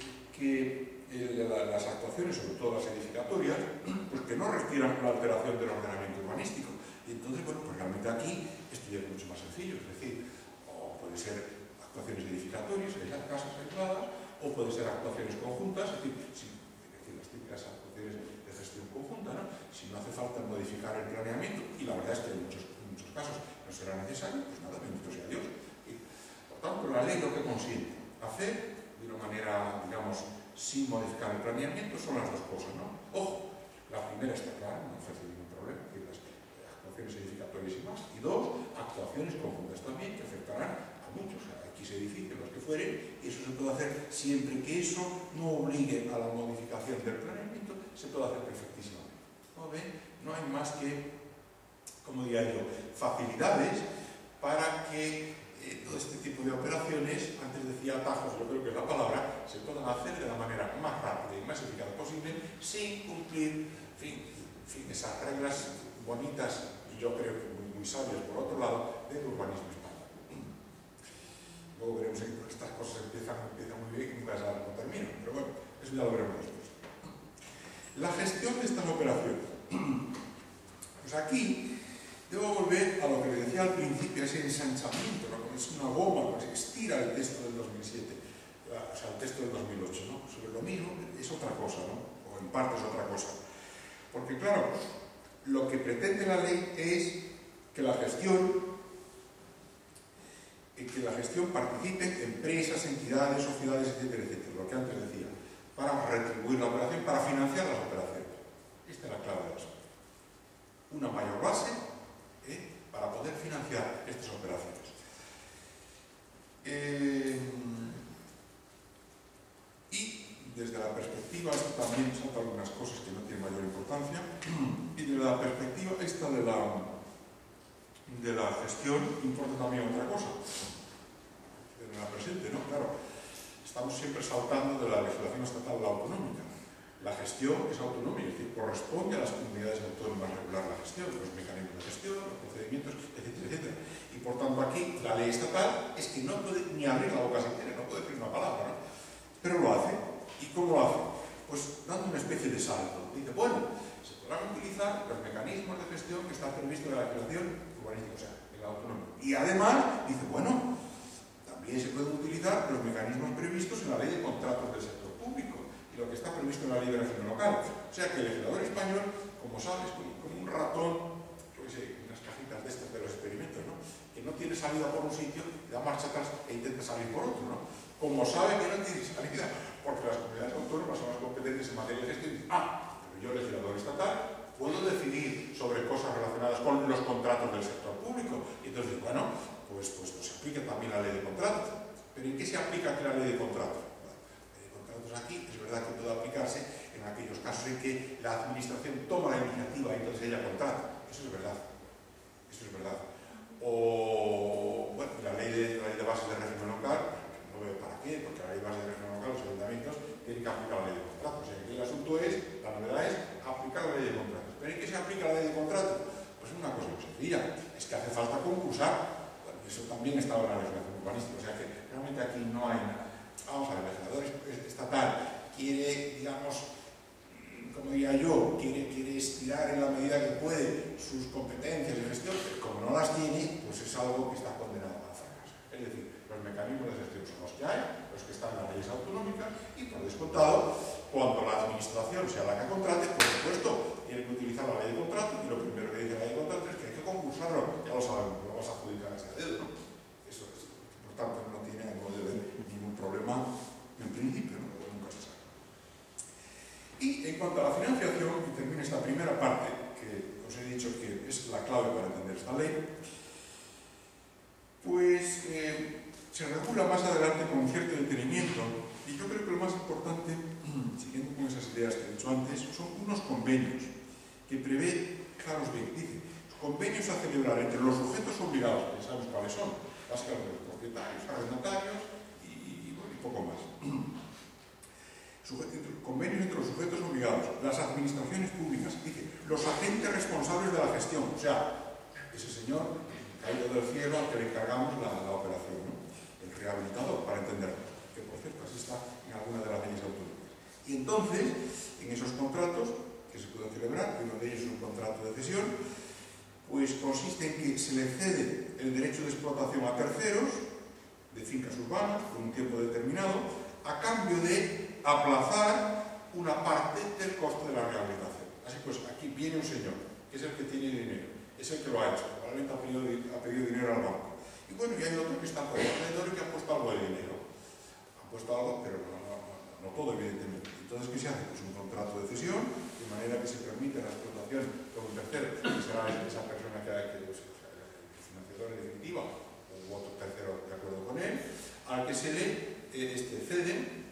las actuaciones, sobre todo las edificatorias, pues que no requieran la alteración del ordenamiento urbanístico. Y entonces, bueno, pues realmente aquí esto ya es mucho más sencillo, es decir, o puede ser actuaciones edificatorias, que las casas aisladas, o puede ser actuaciones conjuntas, es decir, las típicas actuaciones de gestión conjunta, ¿no? Si no hace falta modificar el planeamiento, y la verdad es que en muchos casos no será necesario, pues nada, bendito sea Dios. Por tanto, la ley lo que consiente hacer de una manera, digamos, sin modificar el planeamiento son las dos cosas, ¿no? Ojo, la primera está clara, no ofrece ningún problema, que las actuaciones edificatorias y más, y dos, actuaciones conjuntas también que afectarán a muchos, a X edificios, los que fueren, y eso se puede hacer siempre que eso no obligue a la modificación del planeamiento, se puede hacer perfectísimamente. Como ven, no hay más que, como diría yo, facilidades para que todo este tipo de operaciones, antes decía atajos, yo creo que es la palabra, se puedan hacer de la manera más rápida y más eficaz posible sin cumplir, en fin, esas reglas bonitas y yo creo que muy sabias por otro lado del urbanismo español. Luego veremos que estas cosas empiezan muy bien y nunca no terminan, pero bueno, eso ya lo veremos después. La gestión de estas operaciones. Pues aquí debo volver a lo que le decía al principio, ese ensanchamiento, ¿no? Es una goma, que estira el texto del 2007, o sea, el texto del 2008, ¿no? Sobre lo mismo es otra cosa, ¿no? O en parte es otra cosa. Porque, claro, lo que pretende la ley es que la gestión participen empresas, entidades, sociedades, etcétera, etcétera, lo que antes decía, para retribuir la operación, para financiar las operaciones. Esta es la clave de la cosa. Una mayor base para poder financiar estas operaciones. Y desde la perspectiva, esto también salta algunas cosas que no tienen mayor importancia, y desde la perspectiva esta de la gestión importa también otra cosa, de la presente, ¿no? Claro, estamos siempre saltando de la legislación estatal a la autonómica. La gestión es autonómica, es decir, corresponde a las comunidades autónomas regular la gestión, los mecanismos de gestión, los procedimientos, etcétera, etcétera. Y por tanto aquí la ley estatal es que no puede ni abrir la boca siquiera, no puede decir una palabra, ¿no? Pero lo hace. ¿Y cómo lo hace? Pues dando una especie de salto. Dice, bueno, se podrán utilizar los mecanismos de gestión que están previstos en la legislación urbanística, o sea, en la autonómica. Y además, dice, bueno, también se pueden utilizar los mecanismos previstos en la ley de contratos del sector público y lo que está previsto en la ley de régimen local. O sea que el legislador español, como sabes, como un ratón, yo qué sé, unas cajitas de estas de los experimentos, ¿no? Que no tiene salida por un sitio, da marcha atrás e intenta salir por otro, ¿no? Como sabe que no tiene salida, porque las comunidades autónomas son las competentes en materia de gestión, y dice, pero yo, legislador estatal, puedo decidir sobre cosas relacionadas con los contratos del sector público. Y entonces, bueno, pues se aplica también la ley de contratos. ¿Pero en qué se aplica aquí la ley de contratos? Aquí es verdad que puede aplicarse en aquellos casos en que la administración toma la iniciativa y entonces ella contrata. Eso es verdad. O, bueno, la ley de bases de régimen local, no veo para qué, porque la ley de bases de régimen local, los ayuntamientos tienen que aplicar la ley de contratos. O sea, aquí el asunto es una buena legislación urbanística. O sea que realmente aquí no hay nada. Vamos a ver, el legislador estatal quiere, digamos, como diría yo, quiere estirar en la medida que puede sus competencias de gestión, pero como no las tiene, pues es algo que está condenado al fracaso. Es decir, los mecanismos de gestión son los que hay, los que están en las leyes autonómicas, y por descontado, cuando la administración sea la que contrate, por supuesto, tiene que utilizar la ley de contrato, y lo primero que dice la ley de contrato es que hay que concursarlo, ya lo sabemos, lo vas a adjudicar a ese dedo. Eso es, por tanto, no tiene ningún problema en principio, ¿no? Nunca se sabe. Y en cuanto a la financiación, y termina esta primera parte, que os he dicho que es la clave para entender esta ley, pues se regula más adelante con cierto detenimiento, y yo creo que lo más importante, siguiendo con esas ideas que he dicho antes, son unos convenios que prevé, fijaros bien, dice, convenios a celebrar entre los sujetos obligados, que sabemos cuáles son, básicamente los propietarios, arrendatarios y poco más. Convenios entre los sujetos obligados, las administraciones públicas, dice, los agentes responsables de la gestión, o sea, ese señor caído del cielo al que le encargamos la operación, ¿no? El rehabilitador, para entenderlo, que por cierto así está en alguna de las leyes autonómicas. Y entonces, en esos contratos que se pueden celebrar, y uno de ellos es un contrato de cesión, pues consiste en que se le cede el derecho de explotación a terceros de fincas urbanas por un tiempo determinado, a cambio de aplazar una parte del coste de la rehabilitación. Así pues, aquí viene un señor, que es el que tiene dinero, es el que lo ha hecho, probablemente ha pedido dinero al banco. Y bueno, y hay otro que está por alrededor y que ha puesto algo de dinero. Ha puesto algo, pero no todo, evidentemente. Entonces, ¿qué se hace? Pues un contrato de cesión, de manera que se permite la explotación por un tercero, que será esa persona que el financiador en definitiva, o otro tercero de acuerdo con él, al que se le ceden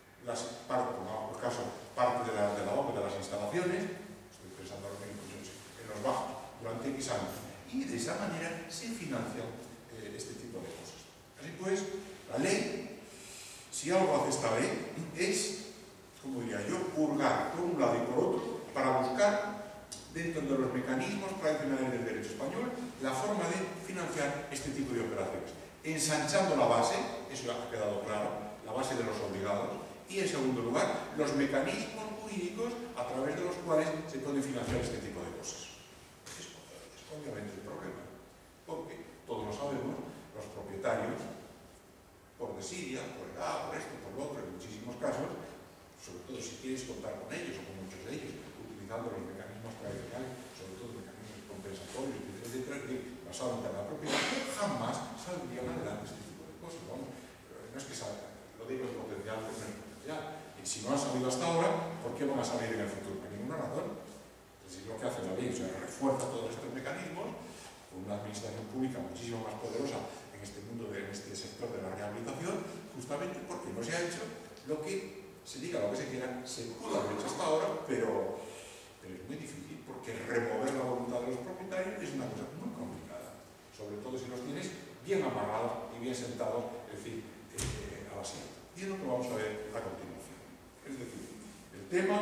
parte de la obra, de las instalaciones, estoy pensando ahora mismo en los bajos, durante X años, y de esa manera se financia este tipo de cosas. Así pues, la ley, si algo hace esta ley, es, como diría yo, purgar por un lado y por otro, para buscar, dentro de los mecanismos tradicionales del derecho español, la forma de financiar este tipo de operaciones, ensanchando la base, eso ha quedado claro, la base de los obligados, y en segundo lugar, los mecanismos jurídicos a través de los cuales se pueden financiar este tipo de cosas. Es obviamente el problema, porque todos lo sabemos, los propietarios, por desidia, por edad, por esto, por lo otro, en muchísimos casos, sobre todo si quieres contar con ellos o con muchos de ellos, utilizando los mecanismos tradicionales, sobre todo mecanismos compensatorios, etcétera, que basados en la propiedad, jamás saldrían adelante este tipo de cosas. Vamos, no es que salgan, lo digo en potencial, pero no es potencial. Y si no han salido hasta ahora, ¿por qué van a salir en el futuro? Por ninguna razón. Entonces, lo que hace la ley, o sea, refuerza todos estos mecanismos con una administración pública muchísimo más poderosa en este mundo, en este sector de la rehabilitación, justamente porque no se ha hecho lo que se diga, lo que se quiera, se pudo haber hecho hasta ahora, pero es muy difícil, porque remover la voluntad de los propietarios es una cosa muy complicada, sobre todo si los tienes bien amarrados y bien sentados, es decir, al asiento. Y es lo que vamos a ver a continuación. Es decir, el tema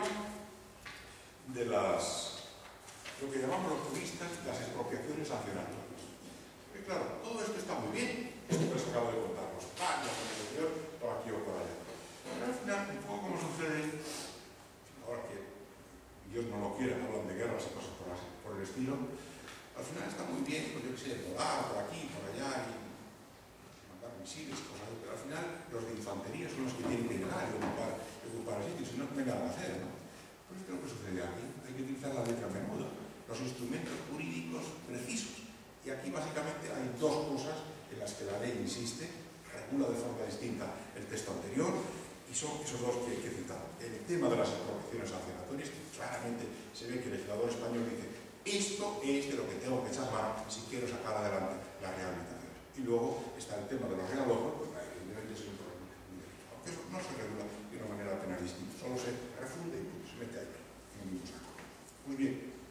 de lo que llamamos los juristas las expropiaciones sancionatorias. Porque claro, todo esto está muy bien, esto que les acabo de contar, los cambios, el exterior, por aquí o por allá. Pero al final, un poco como sucede, ahora que Dios no lo quiera, hablan de guerras y cosas por el estilo, al final está muy bien, pues yo qué sé, volar por aquí, por allá, y mandar misiles, cosas así, pero al final los de infantería son los que tienen que llegar y ocupar sitios, si no, no hay nada que hacer, ¿no? Pues esto es lo que sucede aquí, hay que utilizar la letra menuda, los instrumentos jurídicos precisos. Y aquí básicamente hay dos cosas en las que la ley insiste, regula de forma distinta el texto anterior, y son esos dos que he citado. El tema de las expropiaciones sancionatorias, que claramente se ve que el legislador español dice esto es de lo que tengo que echar mano si quiero sacar adelante la rehabilitación. Y luego está el tema de los realojos, pues evidentemente es un problema muy delicado. Aunque eso no se regula de una manera apenas distinta, solo se refunde y se mete ahí en el mismo saco. Muy bien.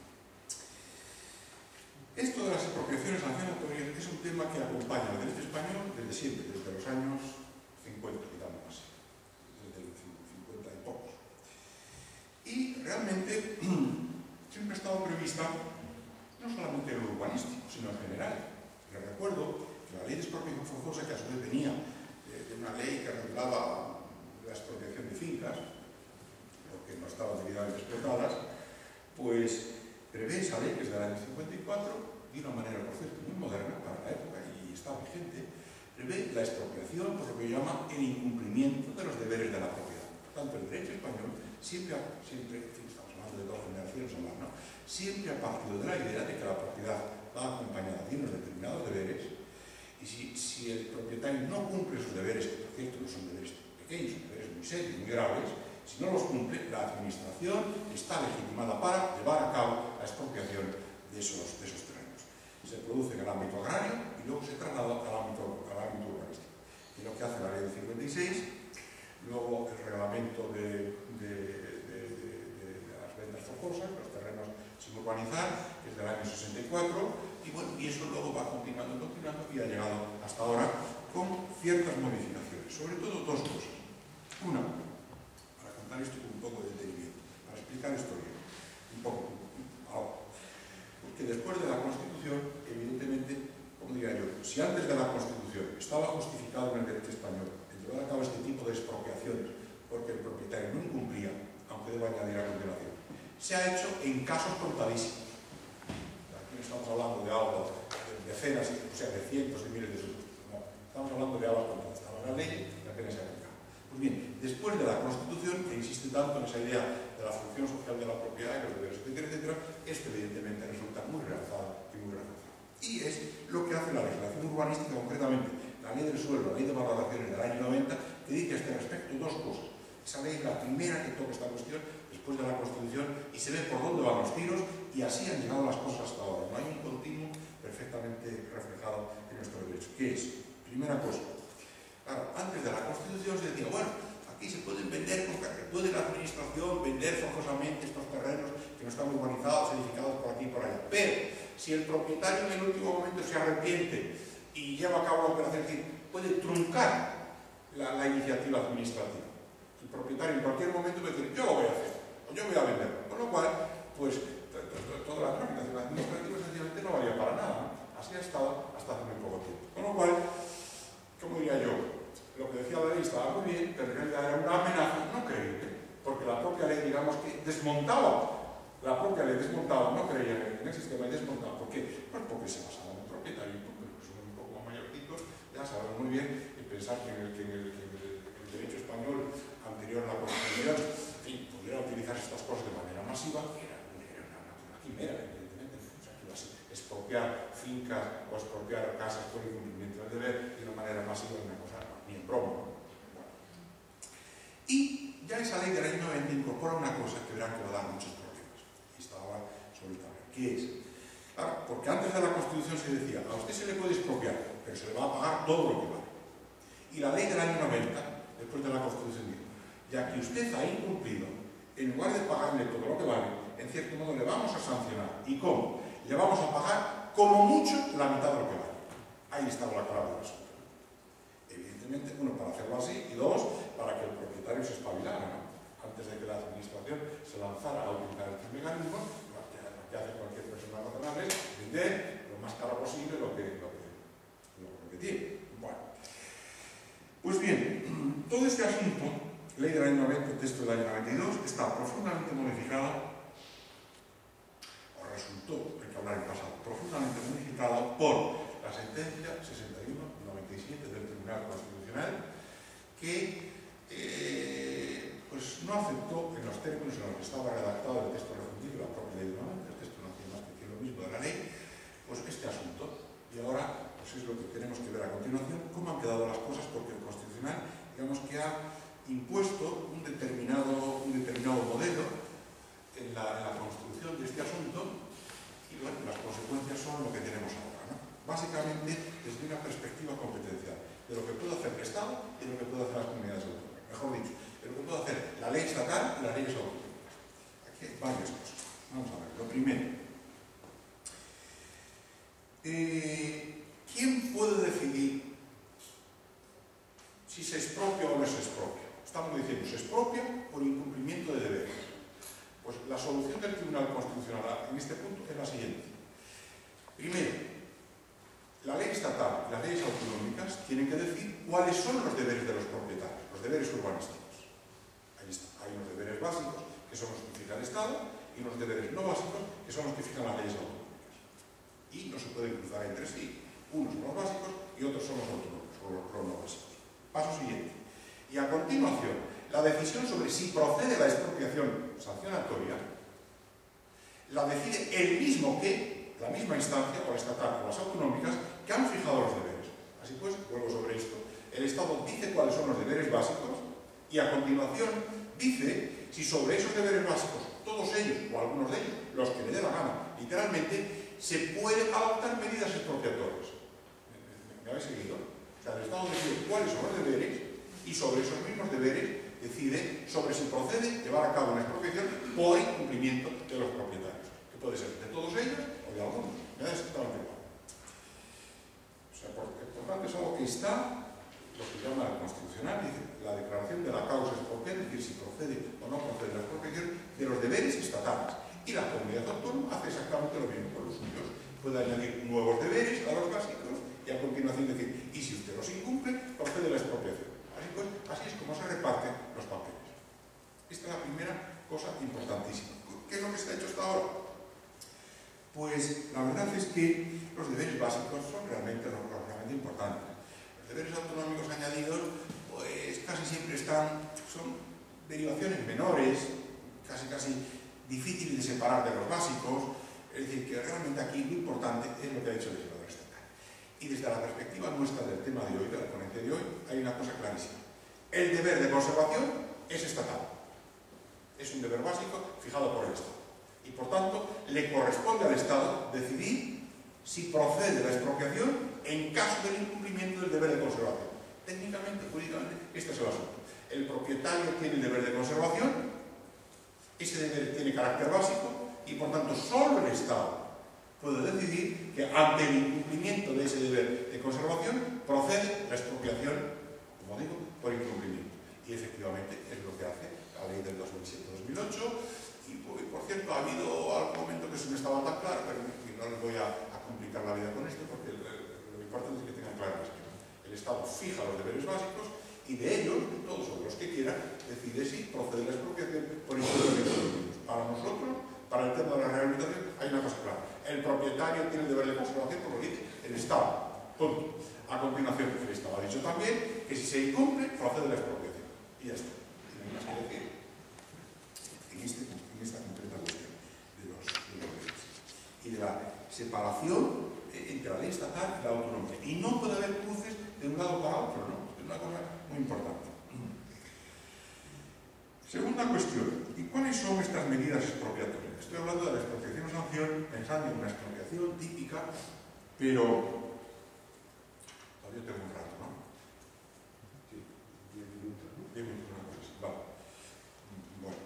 Esto de las expropiaciones sancionatorias es un tema que acompaña al derecho español desde siempre, desde los años 50, digamos así, desde los 50 y pocos. Y realmente siempre ha estado prevista no solamente en lo urbanístico, sino en general. Les recuerdo que la ley de expropiación Forzosa, que a su vez venía de una ley que regulaba la expropiación de fincas, porque no estaban debidamente explotadas, pues prevé esa ley, que es del año 54, de una manera, por cierto, muy moderna para la época y está vigente, prevé la expropiación por lo que llama el incumplimiento de los deberes de la propiedad. Por tanto, el derecho español siempre, estamos hablando de 2 generaciones o más, ¿no? Siempre ha partido de la idea de que la propiedad va acompañada de unos determinados deberes, y si el propietario no cumple esos deberes, que por cierto no son deberes pequeños, son deberes muy serios, muy graves, si no los cumple, la administración está legitimada para llevar a cabo la expropiación de esos terrenos. Se produce en el ámbito agrario y luego se traslada al ámbito urbanístico. Y lo que hace la ley del 56, luego el reglamento de las ventas forzosas, los terrenos sin urbanizar, que es del año 64, y bueno, y eso luego va continuando y ha llegado hasta ahora con ciertas modificaciones, sobre todo 2 cosas. Una, para contar esto con un poco de detenimiento, para explicar esto bien, un poco ahora. Porque después de la Constitución, evidentemente, como diría yo, si antes de la Constitución estaba justificado en el derecho español el llevar a cabo este tipo de expropiaciones porque el propietario no incumplía, aunque debo añadir a continuación, se ha hecho en casos contadísimos. Aquí no estamos hablando de algo de decenas, o sea, de cientos de miles de supuestos. No, estamos hablando de algo contadas. Estaba en la ley y apenas se aplicaba. Pues bien, después de la Constitución, que insiste tanto en esa idea de la función social de la propiedad y los deberes, etcétera, etcétera, esto evidentemente resulta muy realzado y muy reforzado. Y es lo que hace la legislación urbanística, concretamente la ley del suelo, la ley de valoraciones del año 90, que dice a este respecto 2 cosas. Esa ley es la primera que toca esta cuestión después de la Constitución y se ve por dónde van los tiros, y así han llegado las cosas hasta ahora. No hay un continuo perfectamente reflejado en nuestro derecho. ¿Qué es? Primera cosa. Claro, antes de la Constitución se decía, bueno, aquí se pueden vender, puede la administración vender forzosamente estos terrenos que no están urbanizados, edificados por aquí y por allá. Pero si el propietario en el último momento se arrepiente y lleva a cabo la operación, puede truncar la iniciativa administrativa. El propietario en cualquier momento puede decir, yo lo voy a hacer, o yo voy a vender. Con lo cual, pues, toda la tramitación administrativa sencillamente no valía para nada, ¿no? Así ha estado hasta hace muy poco tiempo. Con lo cual, como diría yo, lo que decía la ley estaba muy bien, pero en realidad era una amenaza no creíble, porque la propia ley, digamos que desmontaba, no creía en el sistema y desmontaba. ¿Por qué? Pues porque se basaba en el propietario, porque los que son un poco más mayorcitos ya saben muy bien y pensar que en el derecho español anterior a la Constitución, en fin, pudiera utilizar estas cosas de manera masiva, era una quimera, evidentemente. O sea, que expropiar fincas o expropiar casas por incumplimiento del deber de una manera masiva es una cosa ni en broma. Bueno. Y ya esa ley del año 90 incorpora una cosa que verán que va a dar muchos problemas. Y estaba sobre el tablero. ¿Qué es? Claro, porque antes de la Constitución se decía, a usted se le puede expropiar, pero se le va a pagar todo lo que vale. Y la ley del año 90, después de la Constitución, dijo, ya que usted ha incumplido, en lugar de pagarle todo lo que vale, en cierto modo le vamos a sancionar. ¿Y cómo? Le vamos a pagar como mucho la mitad de lo que vale. Ahí estaba la clave del asunto. Evidentemente, uno, para hacerlo así, y 2, para que el propietario se espabilara, ¿no? Antes de que la administración se lanzara a utilizar este mecanismo, lo que hace cualquier persona razonable es vender lo más caro posible lo que tiene. Bueno. Pues bien, todo este asunto, ley del año 90, texto del año 92, está profundamente modificado, o resultó, hay que hablar en pasado, profundamente modificado por la sentencia 61-97 del Tribunal Constitucional, que pues no aceptó en los términos en los que estaba redactado el texto refundido, la propia ley de 90, el texto no tiene más que decir lo mismo de la ley, pues este asunto. Y ahora pues es lo que tenemos que ver a continuación, cómo han quedado las cosas, porque el Constitucional, digamos que ha impuesto un determinado modelo en la construcción de este asunto, y bueno, las consecuencias son lo que tenemos ahora, ¿no? Básicamente desde una perspectiva competencial, de lo que puede hacer el Estado y de lo que puede hacer las comunidades autónomas. Mejor dicho, de lo que puede hacer la ley estatal y las leyes autonómicas. Aquí hay varias cosas. Vamos a ver. Lo primero, ¿quién puede decidir si se expropia o no se expropia? Estamos diciendo, se expropia por incumplimiento de deberes. Pues la solución del Tribunal Constitucional en este punto es la siguiente. Primero, la ley estatal las leyes autonómicas tienen que decir cuáles son los deberes de los propietarios, los deberes urbanísticos. Ahí está. Hay unos deberes básicos, que son los que fija el Estado, y unos deberes no básicos, que son los que fijan las leyes autonómicas. Y no se pueden cruzar entre sí. Unos son los básicos y otros son los autonómicos, o los no básicos. Paso siguiente. Y a continuación, la decisión sobre si procede la expropiación sancionatoria la decide el mismo que la misma instancia, o la estatal o las autonómicas, que han fijado los deberes. Así pues, vuelvo sobre esto. El Estado dice cuáles son los deberes básicos y a continuación dice si sobre esos deberes básicos, todos ellos o algunos de ellos, los que le dé la gana, literalmente, se pueden adoptar medidas expropiatorias. ¿Me habéis seguido? O sea, el Estado decide cuáles son los deberes y sobre esos mismos deberes decide sobre si procede llevar a cabo una expropiación por incumplimiento de los propietarios, que puede ser de todos ellos o de algunos. Me da exactamente igual. O sea, por tanto, es algo que está, lo que llama la constitucional, dice la declaración de la causa expropiante, es decir, si procede o no procede la expropiación de los deberes estatales. Y la comunidad autónoma hace exactamente lo mismo con los suyos. Puede añadir nuevos deberes a los básicos y a continuación decir, y si usted los incumple, procede la expropiación. Así pues, así es como se reparten los papeles. Esta es la primera cosa importantísima. ¿Qué es lo que está hecho hasta ahora? Pues la verdad es que los deberes básicos son realmente importantes. Los deberes autonómicos añadidos, pues casi siempre son derivaciones menores, casi difíciles de separar de los básicos. Es decir, que realmente aquí lo importante es lo que ha dicho el legislador estatal. Y desde la perspectiva nuestra del tema de hoy, de la ponencia de hoy, hay una cosa clarísima. El deber de conservación es estatal. Es un deber básico fijado por el Estado. Y por tanto, le corresponde al Estado decidir si procede la expropiación en caso del incumplimiento del deber de conservación. Técnicamente, jurídicamente, este es el asunto. El propietario tiene el deber de conservación, ese deber tiene carácter básico, y por tanto solo el Estado puede decidir que ante el incumplimiento de ese deber de conservación procede la expropiación, como digo, por incumplimiento. Y efectivamente es lo que hace la ley del 2007-2008 y por cierto ha habido algún momento que eso no estaba tan claro, pero no les voy a complicar la vida con esto porque lo importante es que tengan claro las cosas. El Estado fija los deberes básicos y de ellos, de todos o de los que quiera, decide si procede la expropiación por incumplimiento. Para nosotros, para el tema de la rehabilitación, hay una cosa clara. El propietario tiene el deber de conservación, por lo que dice el Estado. Punto. A continuación, el Estado ha dicho también que si se incumple, procede la expropiación. Y ya está. No hay más que decir en esta concreta cuestión de los deberes. Y de la separación entre la ley estatal y la autonómica. Y no puede haber cruces de un lado para otro, ¿no? Es una cosa muy importante. Segunda cuestión. ¿Y cuáles son estas medidas expropiatorias? Estoy hablando de la expropiación sanción, pensando en una expropiación típica, pero todavía tengo un rato, ¿no? Sí, 10 minutos, ¿no? 10 minutos, una cosa así. Vale. Bueno.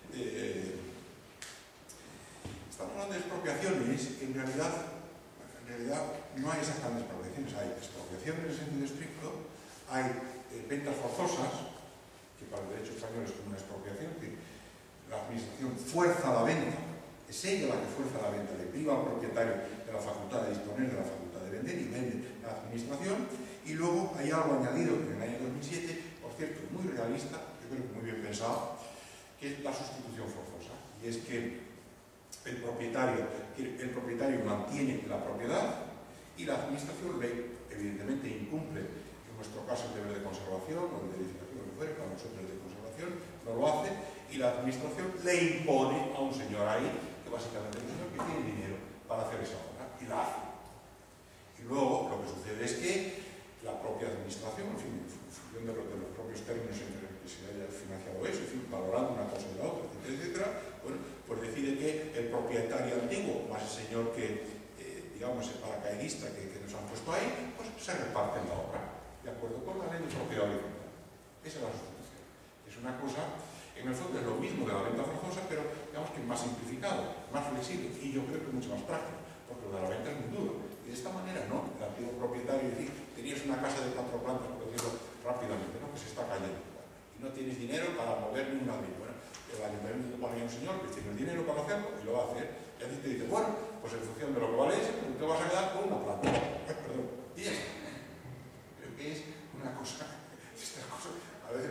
Estamos hablando de expropiaciones, en realidad no hay exactamente expropiaciones, hay expropiaciones en el sentido estricto, hay ventas forzosas, que para el derecho español es como una expropiación, que la administración fuerza la venta, es ella la que fuerza la venta, le priva al propietario de la facultad de disponer, de la facultad de vender y vende la administración. Y luego hay algo añadido en el año 2007, por cierto, muy realista, yo creo que muy bien pensado, que es la sustitución forzosa. Y es que el propietario mantiene la propiedad y la administración evidentemente incumple, en nuestro caso el deber de conservación o el de edificación, lo que fuera, para nosotros el de conservación no lo hace, y la administración le impone a un señor ahí, que básicamente es un señor que tiene dinero para hacer esa obra, y la hace. Y luego lo que sucede es que la propia administración, en fin, en función de los propios términos en que se haya financiado eso, en fin, valorando una cosa y la otra, etcétera, bueno, pues decide que el propietario antiguo, más el señor que, digamos, el paracaidista que nos han puesto ahí, pues se reparten la obra, de acuerdo con la ley de propiedad horizontal. Esa es la sustitución. Es una cosa, en el fondo es lo mismo de la venta forzosa, pero digamos que más simplificado, más flexible, y yo creo que mucho más práctico, porque lo de la venta es muy duro. Y de esta manera, ¿no? El antiguo propietario dice, tenías una casa de 4 plantas, por decirlo rápidamente, ¿no? Que se está cayendo. Y no tienes dinero para mover ni un ladrillo. Bueno, el ayuntamiento te pone a un señor que tiene el dinero para hacerlo y lo va a hacer. Y así te dice, bueno, pues en función de lo que vale ese, pues te vas a quedar con una planta. Perdón. Y ya está.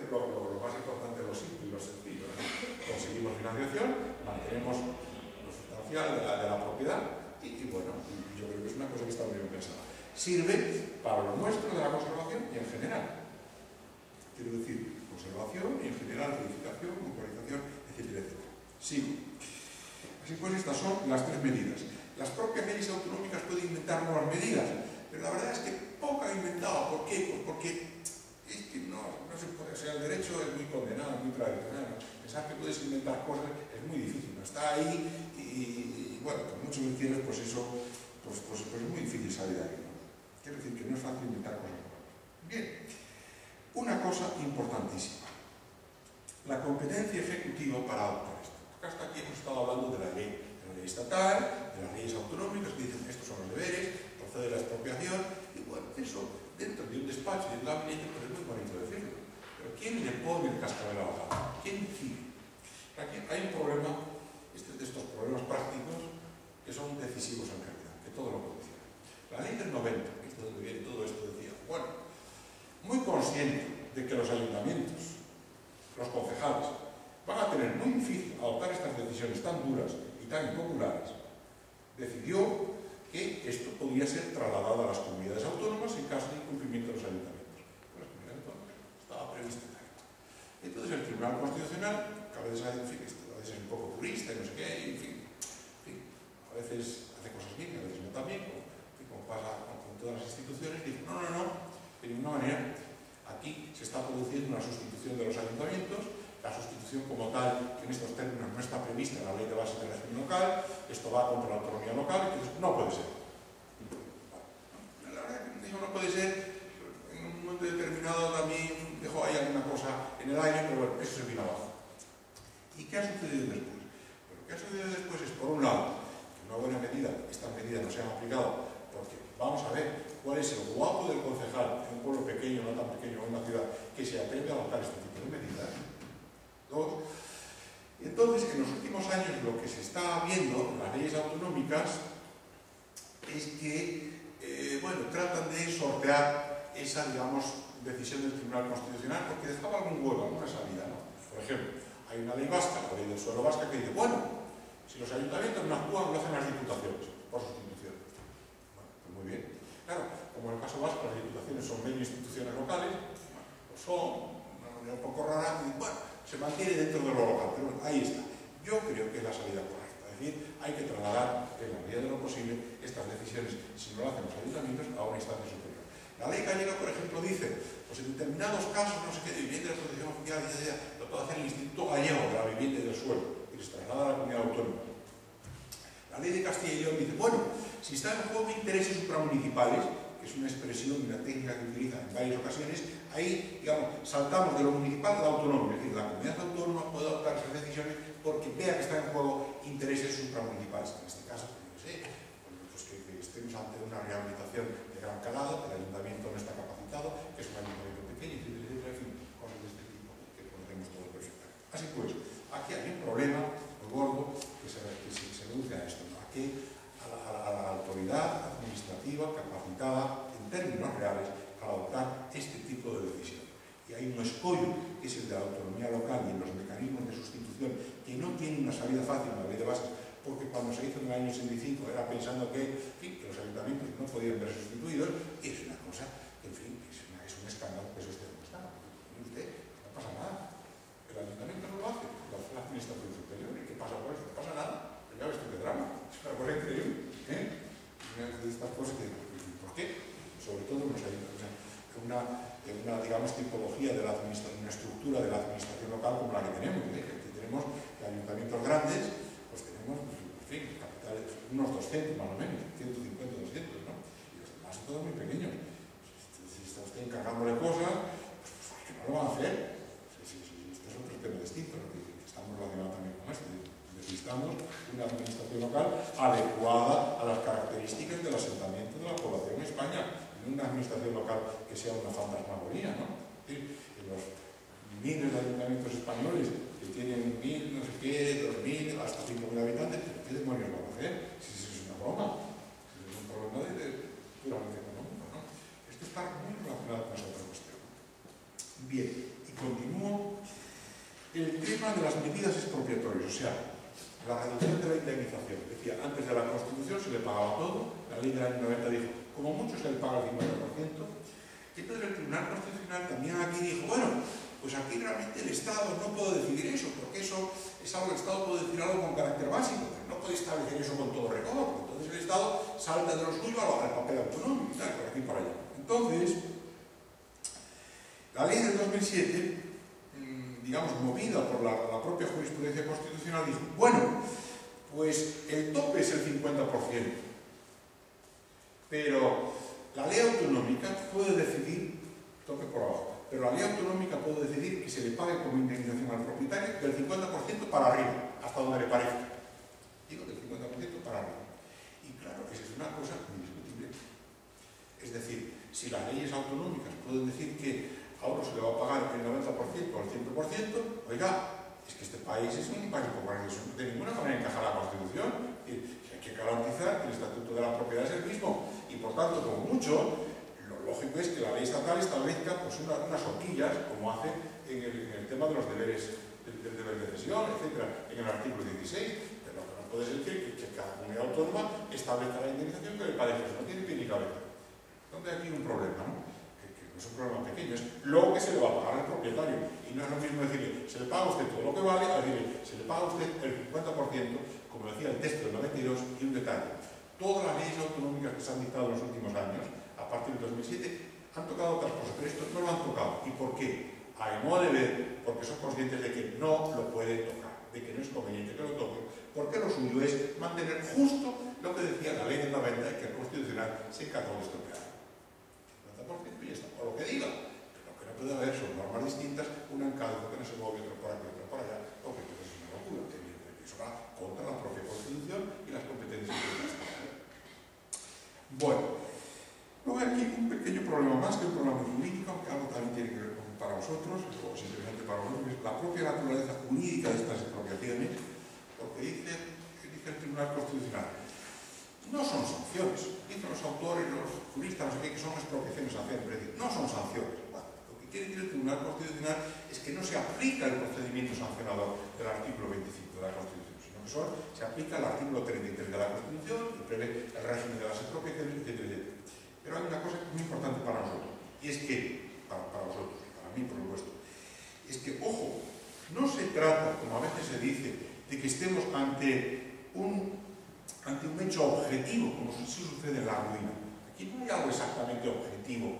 lo más importante, lo simple y lo sencillo, ¿no? Conseguimos financiación, mantenemos lo sustancial de la propiedad y bueno, yo creo que es una cosa que está muy bien pensada. Sirve para lo nuestro de la conservación y en general. Quiero decir, conservación y en general, edificación, mutualización, etcétera, etcétera. Sigo. Así pues, estas son las tres medidas. Las propias leyes autonómicas pueden inventar nuevas medidas, pero la verdad es que poco han inventado. ¿Por qué? Pues porque es que no se puede, o sea, el derecho es muy condenado, muy tradicional, ¿no? Pensar que puedes inventar cosas es muy difícil, ¿no? Está ahí y bueno, por mucho que quieras, pues eso, pues es muy difícil salir de ahí, ¿no? Quiero decir que no es fácil inventar cosas nuevas. Bien. Una cosa importantísima, la competencia ejecutiva para adoptar esto. Porque hasta aquí hemos estado hablando de la ley estatal, de las leyes autonómicas que dicen estos son los deberes, procede la expropiación, y bueno, eso dentro de un despacho y de un gabinete pues es muy bonito decirlo. Pero ¿quién le pone el cascabel a la gata? ¿Quién decide? Aquí hay un problema, de estos problemas prácticos que son decisivos en realidad, que todo lo condiciona. La ley del 90, que es donde viene todo esto, decía, bueno, muy consciente de que los ayuntamientos, los concejales, van a tener muy difícil adoptar estas decisiones tan duras y tan impopulares, decidió que esto podía ser trasladado a las comunidades autónomas en caso de incumplimiento de los ayuntamientos. Las comunidades autónomas estaba previsto tal. Entonces el Tribunal Constitucional, que a veces es un poco purista y no sé qué, y en fin, a veces hace cosas bien, a veces no tan bien, como pasa con todas las instituciones, dice no. De ninguna manera, aquí se está produciendo una sustitución de los ayuntamientos, la sustitución como tal, que en estos términos no está prevista en la ley de base de régimen local, esto va contra la autonomía local, entonces no puede ser. La verdad que digo no puede ser, en un momento determinado también dejó ahí alguna cosa en el aire, pero bueno, eso se vino abajo. ¿Y qué ha sucedido después? Lo que ha sucedido después es, por un lado, que una buena medida, estas medidas no se han aplicado, porque vamos a ver cuál es el guapo del concejal en un pueblo pequeño, no tan pequeño, en una ciudad, que se atreve a adoptar este tipo de medidas. Dos. Y entonces, en los últimos años, lo que se está viendo en las leyes autonómicas es que, bueno, tratan de sortear esa, digamos, decisión del Tribunal Constitucional porque dejaba algún hueco, alguna salida, ¿no? Por ejemplo, hay una ley vasca, la ley del suelo vasca, que dice, bueno, si los ayuntamientos no actúan, lo hacen las diputaciones, por sustitución. Bueno, pues muy bien. Claro, como en el caso vasco, las diputaciones son medio instituciones locales, pues son una manera un poco rara, y bueno, se mantiene dentro de lo local, pero bueno, ahí está. Yo creo que es la salida correcta, es decir, hay que trasladar, en la medida de lo posible, estas decisiones, si no lo hacen los ayuntamientos, a una instancia superior. La ley gallega, por ejemplo, dice, pues en determinados casos, no sé qué, de vivienda de protección oficial, lo puede hacer el Instituto Gallego de la Vivienda y del Suelo, y se traslada a la comunidad autónoma. La ley de Castilla y León dice, bueno, si están en juego intereses supramunicipales, que es una expresión y una técnica que utiliza en varias ocasiones, ahí, digamos, saltamos de lo municipal a la autonómica, es decir, la comunidad autónoma puede adoptar esas decisiones porque vea que están en juego intereses supramunicipales. En este caso, pues, que estemos ante una rehabilitación de gran calado, que el ayuntamiento no está capacitado, que es un ayuntamiento pequeño, etcétera, en fin, cosas de este tipo que conocemos todos perfectamente. Así pues, aquí hay un problema muy gordo que se reduce a esto, ¿no? Aquí a la autoridad administrativa capacitada en términos reales para adoptar este tipo de decisión. Y hay un escollo, que es el de la autonomía local y en los mecanismos de sustitución, que no tiene una salida fácil en la ley de bases, porque cuando se hizo en el año 65 era pensando que, en fin, que los ayuntamientos no podían ver sustituidos, y es una cosa, en fin, es un escándalo que eso esté demostrado. Usted, no pasa nada. El ayuntamiento no lo hace, lo hace la administración superior. ¿Y qué pasa por eso? No pasa nada. Pero ya ves tú qué drama. Es una cosa increíble. Una de estas cosas que, ¿por qué? Sobre todo en los ayuntamientos. Una, digamos, tipología de la administración, una estructura de la administración local como la que tenemos. Aquí tenemos ayuntamientos grandes, pues tenemos, en fin, capitales, unos 200 más o menos, 150, 200, ¿no? Y los demás son todos muy pequeños. Si está usted encargándole cosas, pues que no lo van a hacer. Este es otro tema distinto, ¿no? Que estamos relacionados también con esto. Necesitamos una administración local adecuada a las características del asentamiento de la población en España. Una administración local que sea una fantasmagoría, ¿no? En los miles de ayuntamientos españoles que tienen 1000, no sé qué, 2000, hasta 5000 habitantes, ¿qué demonios van a hacer? Si eso es una broma, si es un problema puramente económico, ¿no? Esto está muy relacionado con esa otra cuestión. Bien, y con continúo, el tema de las medidas expropiatorias, o sea, la reducción de la indemnización. Decía, antes de la Constitución se le pagaba todo, la ley del año 90 dijo, como mucho se le paga el 50%, y entonces el Tribunal Constitucional también aquí dijo, bueno, pues aquí realmente el Estado no puede decidir eso, porque eso es algo, el Estado puede decir algo con carácter básico, pero no puede establecer eso con todo rigor, entonces el Estado salta de lo suyo al papel autonómico, y tal, por aquí y por allá. Entonces, la ley del 2007, digamos, movida por la propia jurisprudencia constitucional, dijo, bueno, pues el tope es el 50%, pero la ley autonómica puede decidir, tope por abajo, pero la ley autonómica puede decidir que se le pague como indemnización al propietario del 50% para arriba, hasta donde le parezca. Digo, del 50% para arriba. Y claro, esa es una cosa indiscutible. Es decir, si las leyes autonómicas pueden decir que a uno se le va a pagar el 90% o el 100%, oiga, es que este país es un país pobre, de ninguna manera encaja la Constitución. Hay que garantizar que el Estatuto de la Propiedad es el mismo y, por tanto, como mucho, lo lógico es que la ley estatal establezca pues, unas horquillas, como hace en el tema de los deberes, del deber de cesión, etc., en el artículo 16. Pero no puede ser que cada comunidad autónoma establezca la indemnización que le parezca, no tiene pie ni cabeza. Entonces aquí hay un problema, ¿no? Es un problema pequeño, es lo que se le va a pagar al propietario. Y no es lo mismo decirle, se le paga a usted todo lo que vale, a decirle, se le paga a usted el 50%, como decía el texto del 92, y un detalle. Todas las leyes autonómicas que se han dictado en los últimos años, a partir del 2007, han tocado otras cosas, pero esto no lo han tocado. ¿Y por qué? A modo de ver, porque son conscientes de que no lo pueden tocar, de que no es conveniente que lo toquen, porque lo suyo es mantener justo lo que decía la ley del 90 y que el Constitucional se encargó de estropear. Y está por lo que diga, pero lo que no puede haber son normas distintas, una en cada que no se mueve, otro por aquí, otro por allá, porque eso es una locura, eso va contra la propia Constitución y las competencias de la Estado. Bueno, luego hay aquí un pequeño problema más, que un problema jurídico, que algo también tiene que ver para vosotros, o es interesante para vosotros, es la propia naturaleza jurídica de estas expropiaciones, porque dice el Tribunal Constitucional, no son sanciones, dicen los autores, los juristas, no sé qué, que son expropiaciones a hacer, no son sanciones. Bueno, lo que quiere decir el Tribunal Constitucional es que no se aplica el procedimiento sancionador del artículo 25 de la Constitución, sino que se aplica el artículo 33 de la Constitución, que prevé el régimen de las expropiaciones, etc. Pero hay una cosa muy importante para nosotros, y es que, para vosotros, para mí, por supuesto, es que, ojo, no se trata, como a veces se dice, de que estemos ante un hecho objetivo, como sí sucede en la ruina. Aquí no hay algo exactamente objetivo,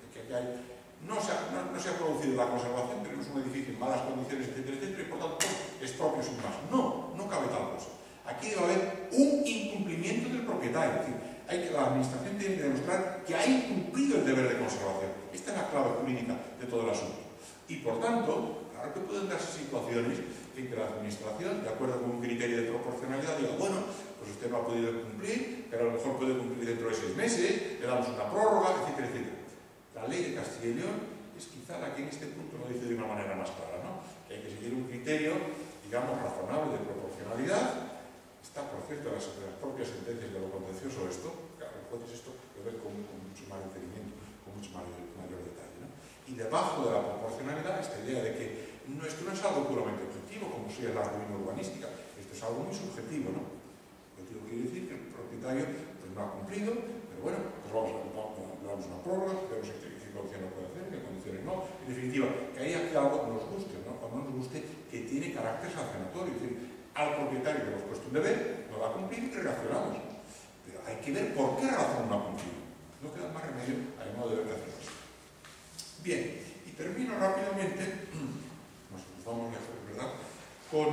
no se ha producido la conservación, tenemos un edificio en malas condiciones, etcétera, etcétera, y por tanto es propio sin más. No cabe tal cosa. Aquí debe haber un incumplimiento del propietario, es decir, la administración tiene que demostrar que ha incumplido el deber de conservación. Esta es la clave jurídica de todo el asunto. Y por tanto, claro que pueden darse situaciones en que la administración, de acuerdo con un criterio de proporcionalidad, diga, bueno, pues usted no ha podido cumplir, pero a lo mejor puede cumplir dentro de 6 meses, le damos una prórroga, etcétera, etcétera. La ley de Castilla y León es quizá la que en este punto lo dice de una manera más clara, ¿no? Que hay que seguir un criterio, digamos, razonable de proporcionalidad. Está, por cierto, en las propias sentencias de lo contencioso esto, claro, entonces esto lo ve con mucho más detenimiento, con mucho mayor detalle, ¿no? Y debajo de la proporcionalidad, esta idea de que esto no es algo puramente objetivo, como si es la ruina urbanística, esto es algo muy subjetivo, ¿no? Objetivo quiere decir que el propietario pues, no ha cumplido, pero bueno, pues le damos una prórroga, vemos en qué condiciones puede hacer, en qué condiciones no. En definitiva, que haya algo nos guste, ¿no? O no nos guste, que tiene carácter sancionatorio, es decir, al propietario le hemos puesto un deber, no va a cumplir y reaccionamos. Pero hay que ver por qué razón no ha cumplido. No queda más remedio al modo de ver que hacemos. Bien, y termino rápidamente. Vamos a hacer, ¿verdad?, con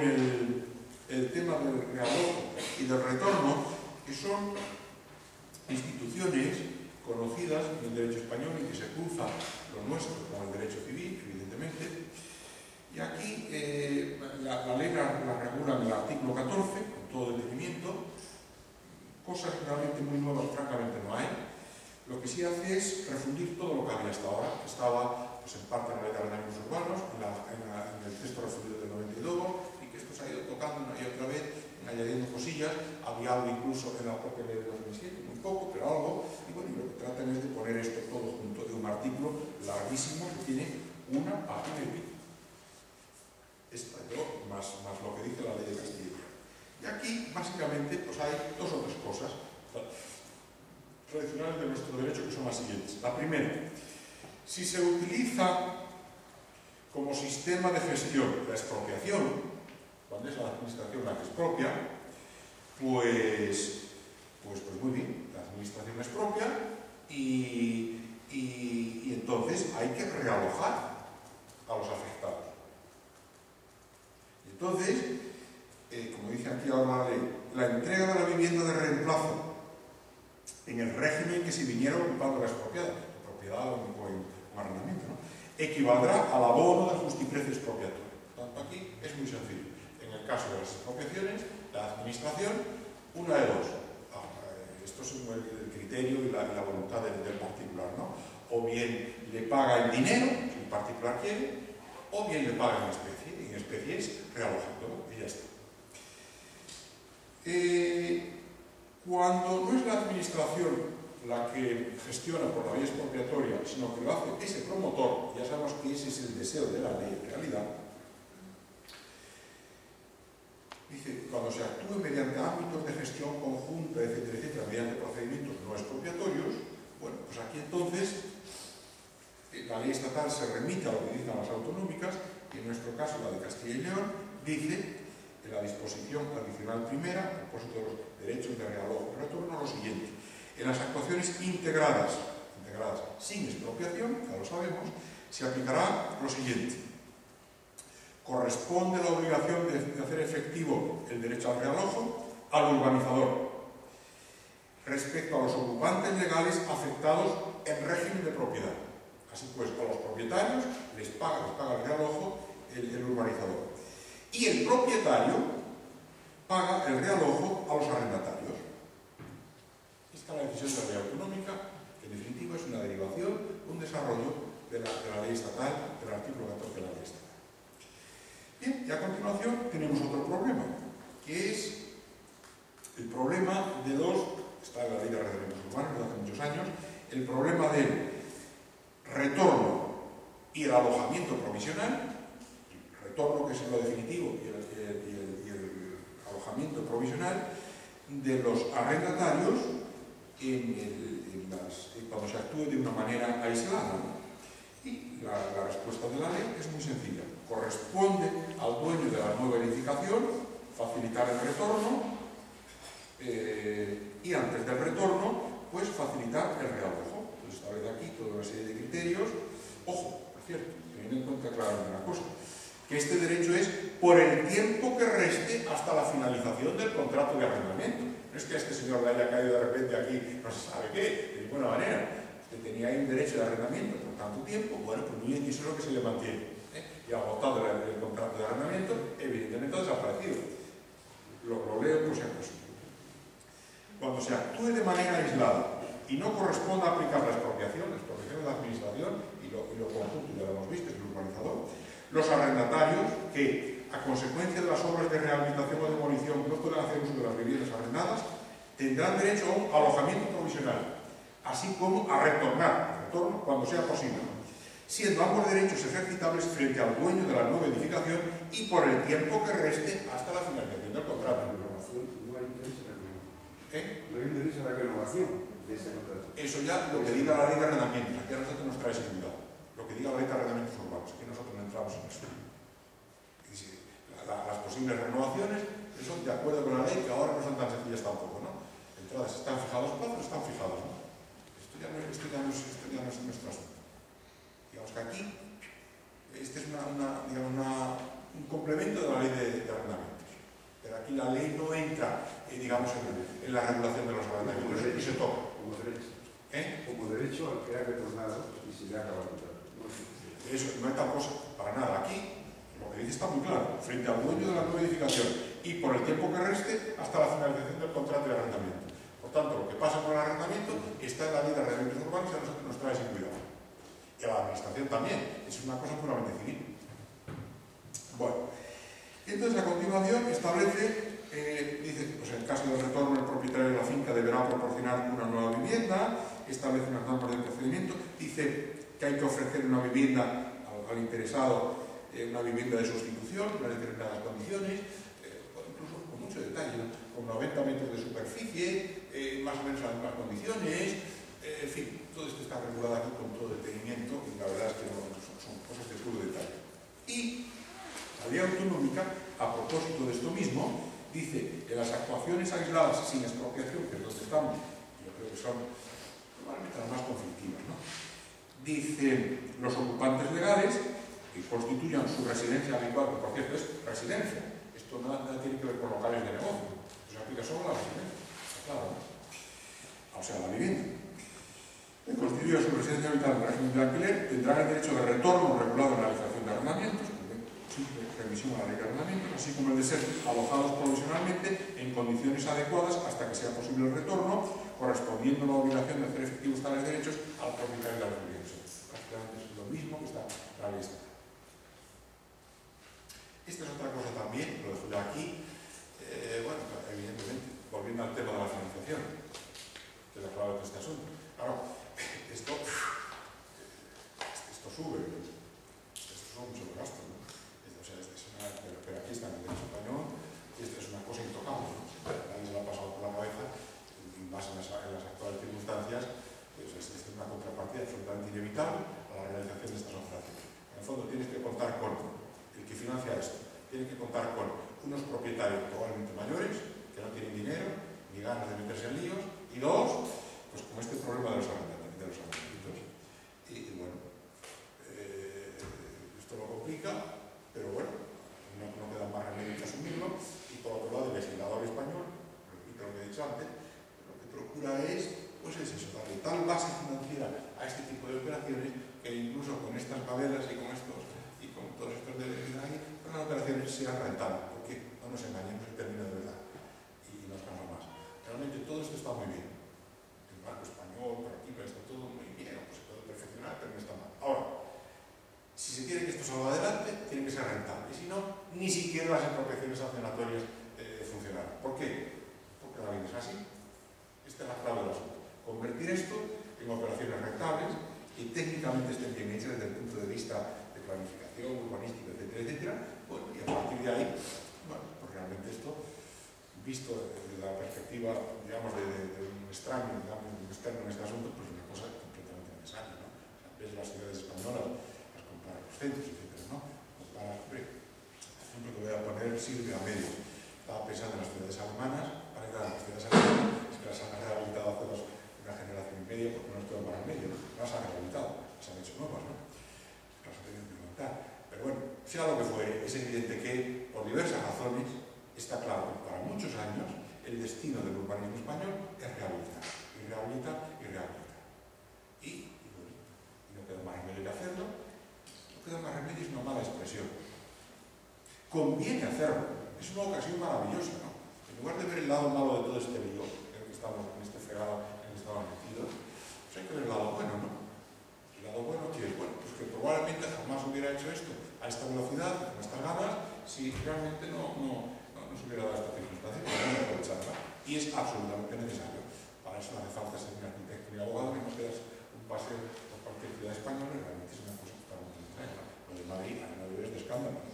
el tema del realojo y del retorno, que son instituciones conocidas en el derecho español y que se cruzan lo nuestro con el derecho civil, evidentemente. Y aquí la ley la regula en el artículo 14, con todo detenimiento. Cosas realmente muy nuevas, francamente, no hay. Lo que sí hace es refundir todo lo que había hasta ahora, que estaba pues, en parte en la ley de arrendamientos urbanos, en el texto refundido del 92, y que esto se ha ido tocando una y otra vez, añadiendo cosillas. Había algo incluso en la propia ley de 2007, muy poco, pero algo. Y bueno, lo que tratan es de poner esto todo junto de un artículo larguísimo que tiene una página y pico. aquí, básicamente, pues hay dos o tres cosas tradicionales de nuestro derecho que son las siguientes. La primera, si se utiliza como sistema de gestión la expropiación, cuando es la administración la que expropia, pues muy bien, la administración expropia y entonces hay que realojar a los afectados. Entonces, como dice aquí ahora la ley, la entrega de la vivienda de reemplazo en el régimen que se viniera ocupando la expropiada, en propiedad o en arrendamiento, ¿no?, equivaldrá al abono del justiprecio expropiatorio. Por tanto, aquí es muy sencillo. En el caso de las expropiaciones, la administración, una de dos. Esto es el criterio y la voluntad del particular, ¿no? O bien le paga en dinero, si el particular quiere, o bien le paga en especie. Y en especie es realojando, y ya está. Cuando no es la administración la que gestiona por la vía expropiatoria, sino que lo hace ese promotor, ya sabemos que ese es el deseo de la ley en realidad, dice, cuando se actúe mediante ámbitos de gestión conjunta, etcétera, etcétera, mediante procedimientos no expropiatorios, bueno, pues aquí entonces la ley estatal se remite a lo que dicen las autonómicas, y en nuestro caso la de Castilla y León, dice en la disposición adicional primera, a propósito de los derechos de realojo y retorno, lo siguiente: en las actuaciones integradas sin expropiación, ya lo sabemos, se aplicará lo siguiente. Corresponde la obligación de hacer efectivo el derecho al realojo al urbanizador respecto a los ocupantes legales afectados en régimen de propiedad. Así pues, a los propietarios les paga el realojo el urbanizador. Y el propietario paga el realojo a los arrendatarios. Esta es la decisión de la ley autonómica, que en definitiva es una derivación, un desarrollo de la ley estatal, del artículo 14 de la ley estatal. Bien, y a continuación tenemos otro problema, que es el problema de está en la ley de arrendamientos urbanos de hace muchos años, el problema del retorno y el alojamiento provisional. Retorno, que es lo definitivo, y el alojamiento provisional de los arrendatarios cuando se actúe de una manera aislada. Y la respuesta de la ley es muy sencilla. Corresponde al dueño de la nueva edificación facilitar el retorno y antes del retorno, pues facilitar el realojo. Entonces establece aquí toda una serie de criterios. Ojo, por cierto, teniendo en cuenta claramente una cosa, que este derecho es por el tiempo que reste hasta la finalización del contrato de arrendamiento. No es que a este señor le haya caído de repente aquí, no se sabe qué, de ninguna manera. Usted tenía ahí un derecho de arrendamiento por tanto tiempo, bueno, pues muy bien, y eso es lo que se le mantiene. Y agotado el contrato de arrendamiento, evidentemente ha desaparecido. Lo leo por si acaso. Cuando se actúe de manera aislada y no corresponda a aplicar la expropiación de la administración y lo conjunto, ya lo hemos visto, es el urbanizador, los arrendatarios que, a consecuencia de las obras de rehabilitación o demolición, no puedan hacer uso de las viviendas arrendadas, tendrán derecho a un alojamiento provisional, así como a retorno cuando sea posible, siendo ambos derechos ejercitables frente al dueño de la nueva edificación y por el tiempo que reste hasta la finalización del contrato. No hay interés en la renovación de ese contrato. Eso ya lo que diga la ley de arrendamientos, aquí a nosotros nos trae seguridad. Lo que diga la ley de arrendamientos urbanos, aquí nosotros no entramos en eso. Las posibles renovaciones son de acuerdo con la ley, que ahora no son tan sencillas tampoco, ¿no? Entradas están fijados, plazos están fijados, ¿no? Esto ya no es nuestro asunto. Digamos que aquí, este es un complemento de la ley de arrendamientos. Pero aquí la ley no entra, digamos, en la regulación de los arrendamientos y se toca. Como derecho. Como derecho al que ha retornado y se le ha acabado el contrato. Eso no hay tal cosa, para nada. Aquí lo que dice está muy claro, frente al dueño de la nueva edificación y por el tiempo que reste hasta la finalización del contrato de arrendamiento. Por tanto, lo que pasa con el arrendamiento está en la ley de arrendamientos urbanos y a nosotros nos trae sin cuidado. Y a la administración también, es una cosa puramente civil. Bueno, entonces a continuación establece, dice, pues en el caso del retorno el propietario de la finca deberá proporcionar una nueva vivienda, establece unas normas de procedimiento, dice que hay que ofrecer una vivienda al interesado, una vivienda de sustitución, en unas determinadas condiciones, incluso mucho detalle, ¿no? Con 90 metros de superficie, más o menos en las mismas condiciones, en fin, todo esto está regulado aquí con todo detenimiento y la verdad es que no, son cosas de puro detalle. Y la ley autonómica, a propósito de esto mismo, dice que las actuaciones aisladas sin expropiación, que es donde estamos, yo creo que son probablemente las más conflictivas, ¿no? Dice, los ocupantes legales que constituyan su residencia habitual, que por cierto es residencia, esto nada tiene que ver con locales de negocio, esto se aplica solo a la residencia, claro, ¿no? O sea, la vivienda. Que constituya su residencia habitual en régimen de alquiler, tendrán el derecho de retorno regulado en la legislación de arrendamientos, simple remisión a la ley de arrendamientos, así como el de ser alojados provisionalmente en condiciones adecuadas hasta que sea posible el retorno, correspondiendo a la obligación de hacer efectivos tales derechos al propietario de la vivienda. Prácticamente es lo mismo que está en la ley estatal. Esta es otra cosa también, lo dejo ya aquí, bueno, evidentemente, volviendo al tema de la financiación, que es la clave de este asunto. Claro, esto sube, mucho de gasto, ¿no? O sea, pero aquí está en el derecho español y esto es una cosa intocable, ¿no? Nadie se lo ha pasado por la cabeza y más en las actuales circunstancias, pues es una contrapartida absolutamente inevitable a la realización de estas operaciones. En el fondo tienes que contar con el que financia esto, tienes que contar con unos propietarios probablemente mayores que no tienen dinero ni ganas de meterse en líos, y dos, pues con este problema de los arrendamientos. Y bueno, esto lo complica, pero bueno, no queda más remedio que asumirlo. Y por otro lado, el legislador español, repito lo que he dicho antes, lo que procura es, pues es eso, darle tal base financiera a este tipo de operaciones que incluso con estas gabelas y con todos estos derechos ahí, pues las operaciones sean rentables, porque no nos engañemos, el término de verdad y nos cansa más. Realmente todo esto está muy bien. El marco español, por aquí, pero está todo muy bien, pues se puede perfeccionar, pero no está mal. Ahora, si se quiere que esto salga adelante, tiene que ser rentable. Y si no, ni siquiera las expropiaciones sancionatorias funcionarán. ¿Por qué? Porque la vida es así. Esta es la clave del asunto. Convertir esto en operaciones rentables y técnicamente estén bien hechas desde el punto de vista de planificación, urbanística, etcétera, etcétera. Bueno, y a partir de ahí, bueno, pues realmente esto, visto desde la perspectiva, digamos, de un extraño, digamos, de un externo en este asunto, pues es una cosa completamente necesaria, ¿no? O sea, ves las ciudades españolas, para los centros, etcétera, ¿no? Para, hombre, el ejemplo que voy a poner sirve a medio. Estaba pensando en las ciudades alemanas, para que las ciudades alemanas es que las han rehabilitado hace una generación y media, porque no estuvieron para el medio, ¿no? Las han rehabilitado, las han hecho nuevas, ¿no? Las han tenido que montar. Pero bueno, sea lo que fuere, es evidente que, por diversas razones, está claro que para muchos años el destino del urbanismo español es rehabilitar, y rehabilitar, y rehabilitar. Y bueno, no queda más remedio que hacerlo. Queda más remedio, es una mala expresión. Conviene hacerlo, es una ocasión maravillosa, ¿no? En lugar de ver el lado malo de todo este lío, en el que estamos, en este fregado en el que estamos metidos, pues hay que ver el lado bueno, ¿no? El lado bueno que es, bueno, pues que probablemente jamás hubiera hecho esto a esta velocidad, con estas ganas, si realmente no se hubiera dado esta circunstancia, pero no hay que aprovecharla. Y es absolutamente necesario. Para eso no hace falta ser ni arquitecto ni abogado, que no quedas un paseo por cualquier ciudad española, realmente es una cosa. Lo de Madrid, a no es de escándalo.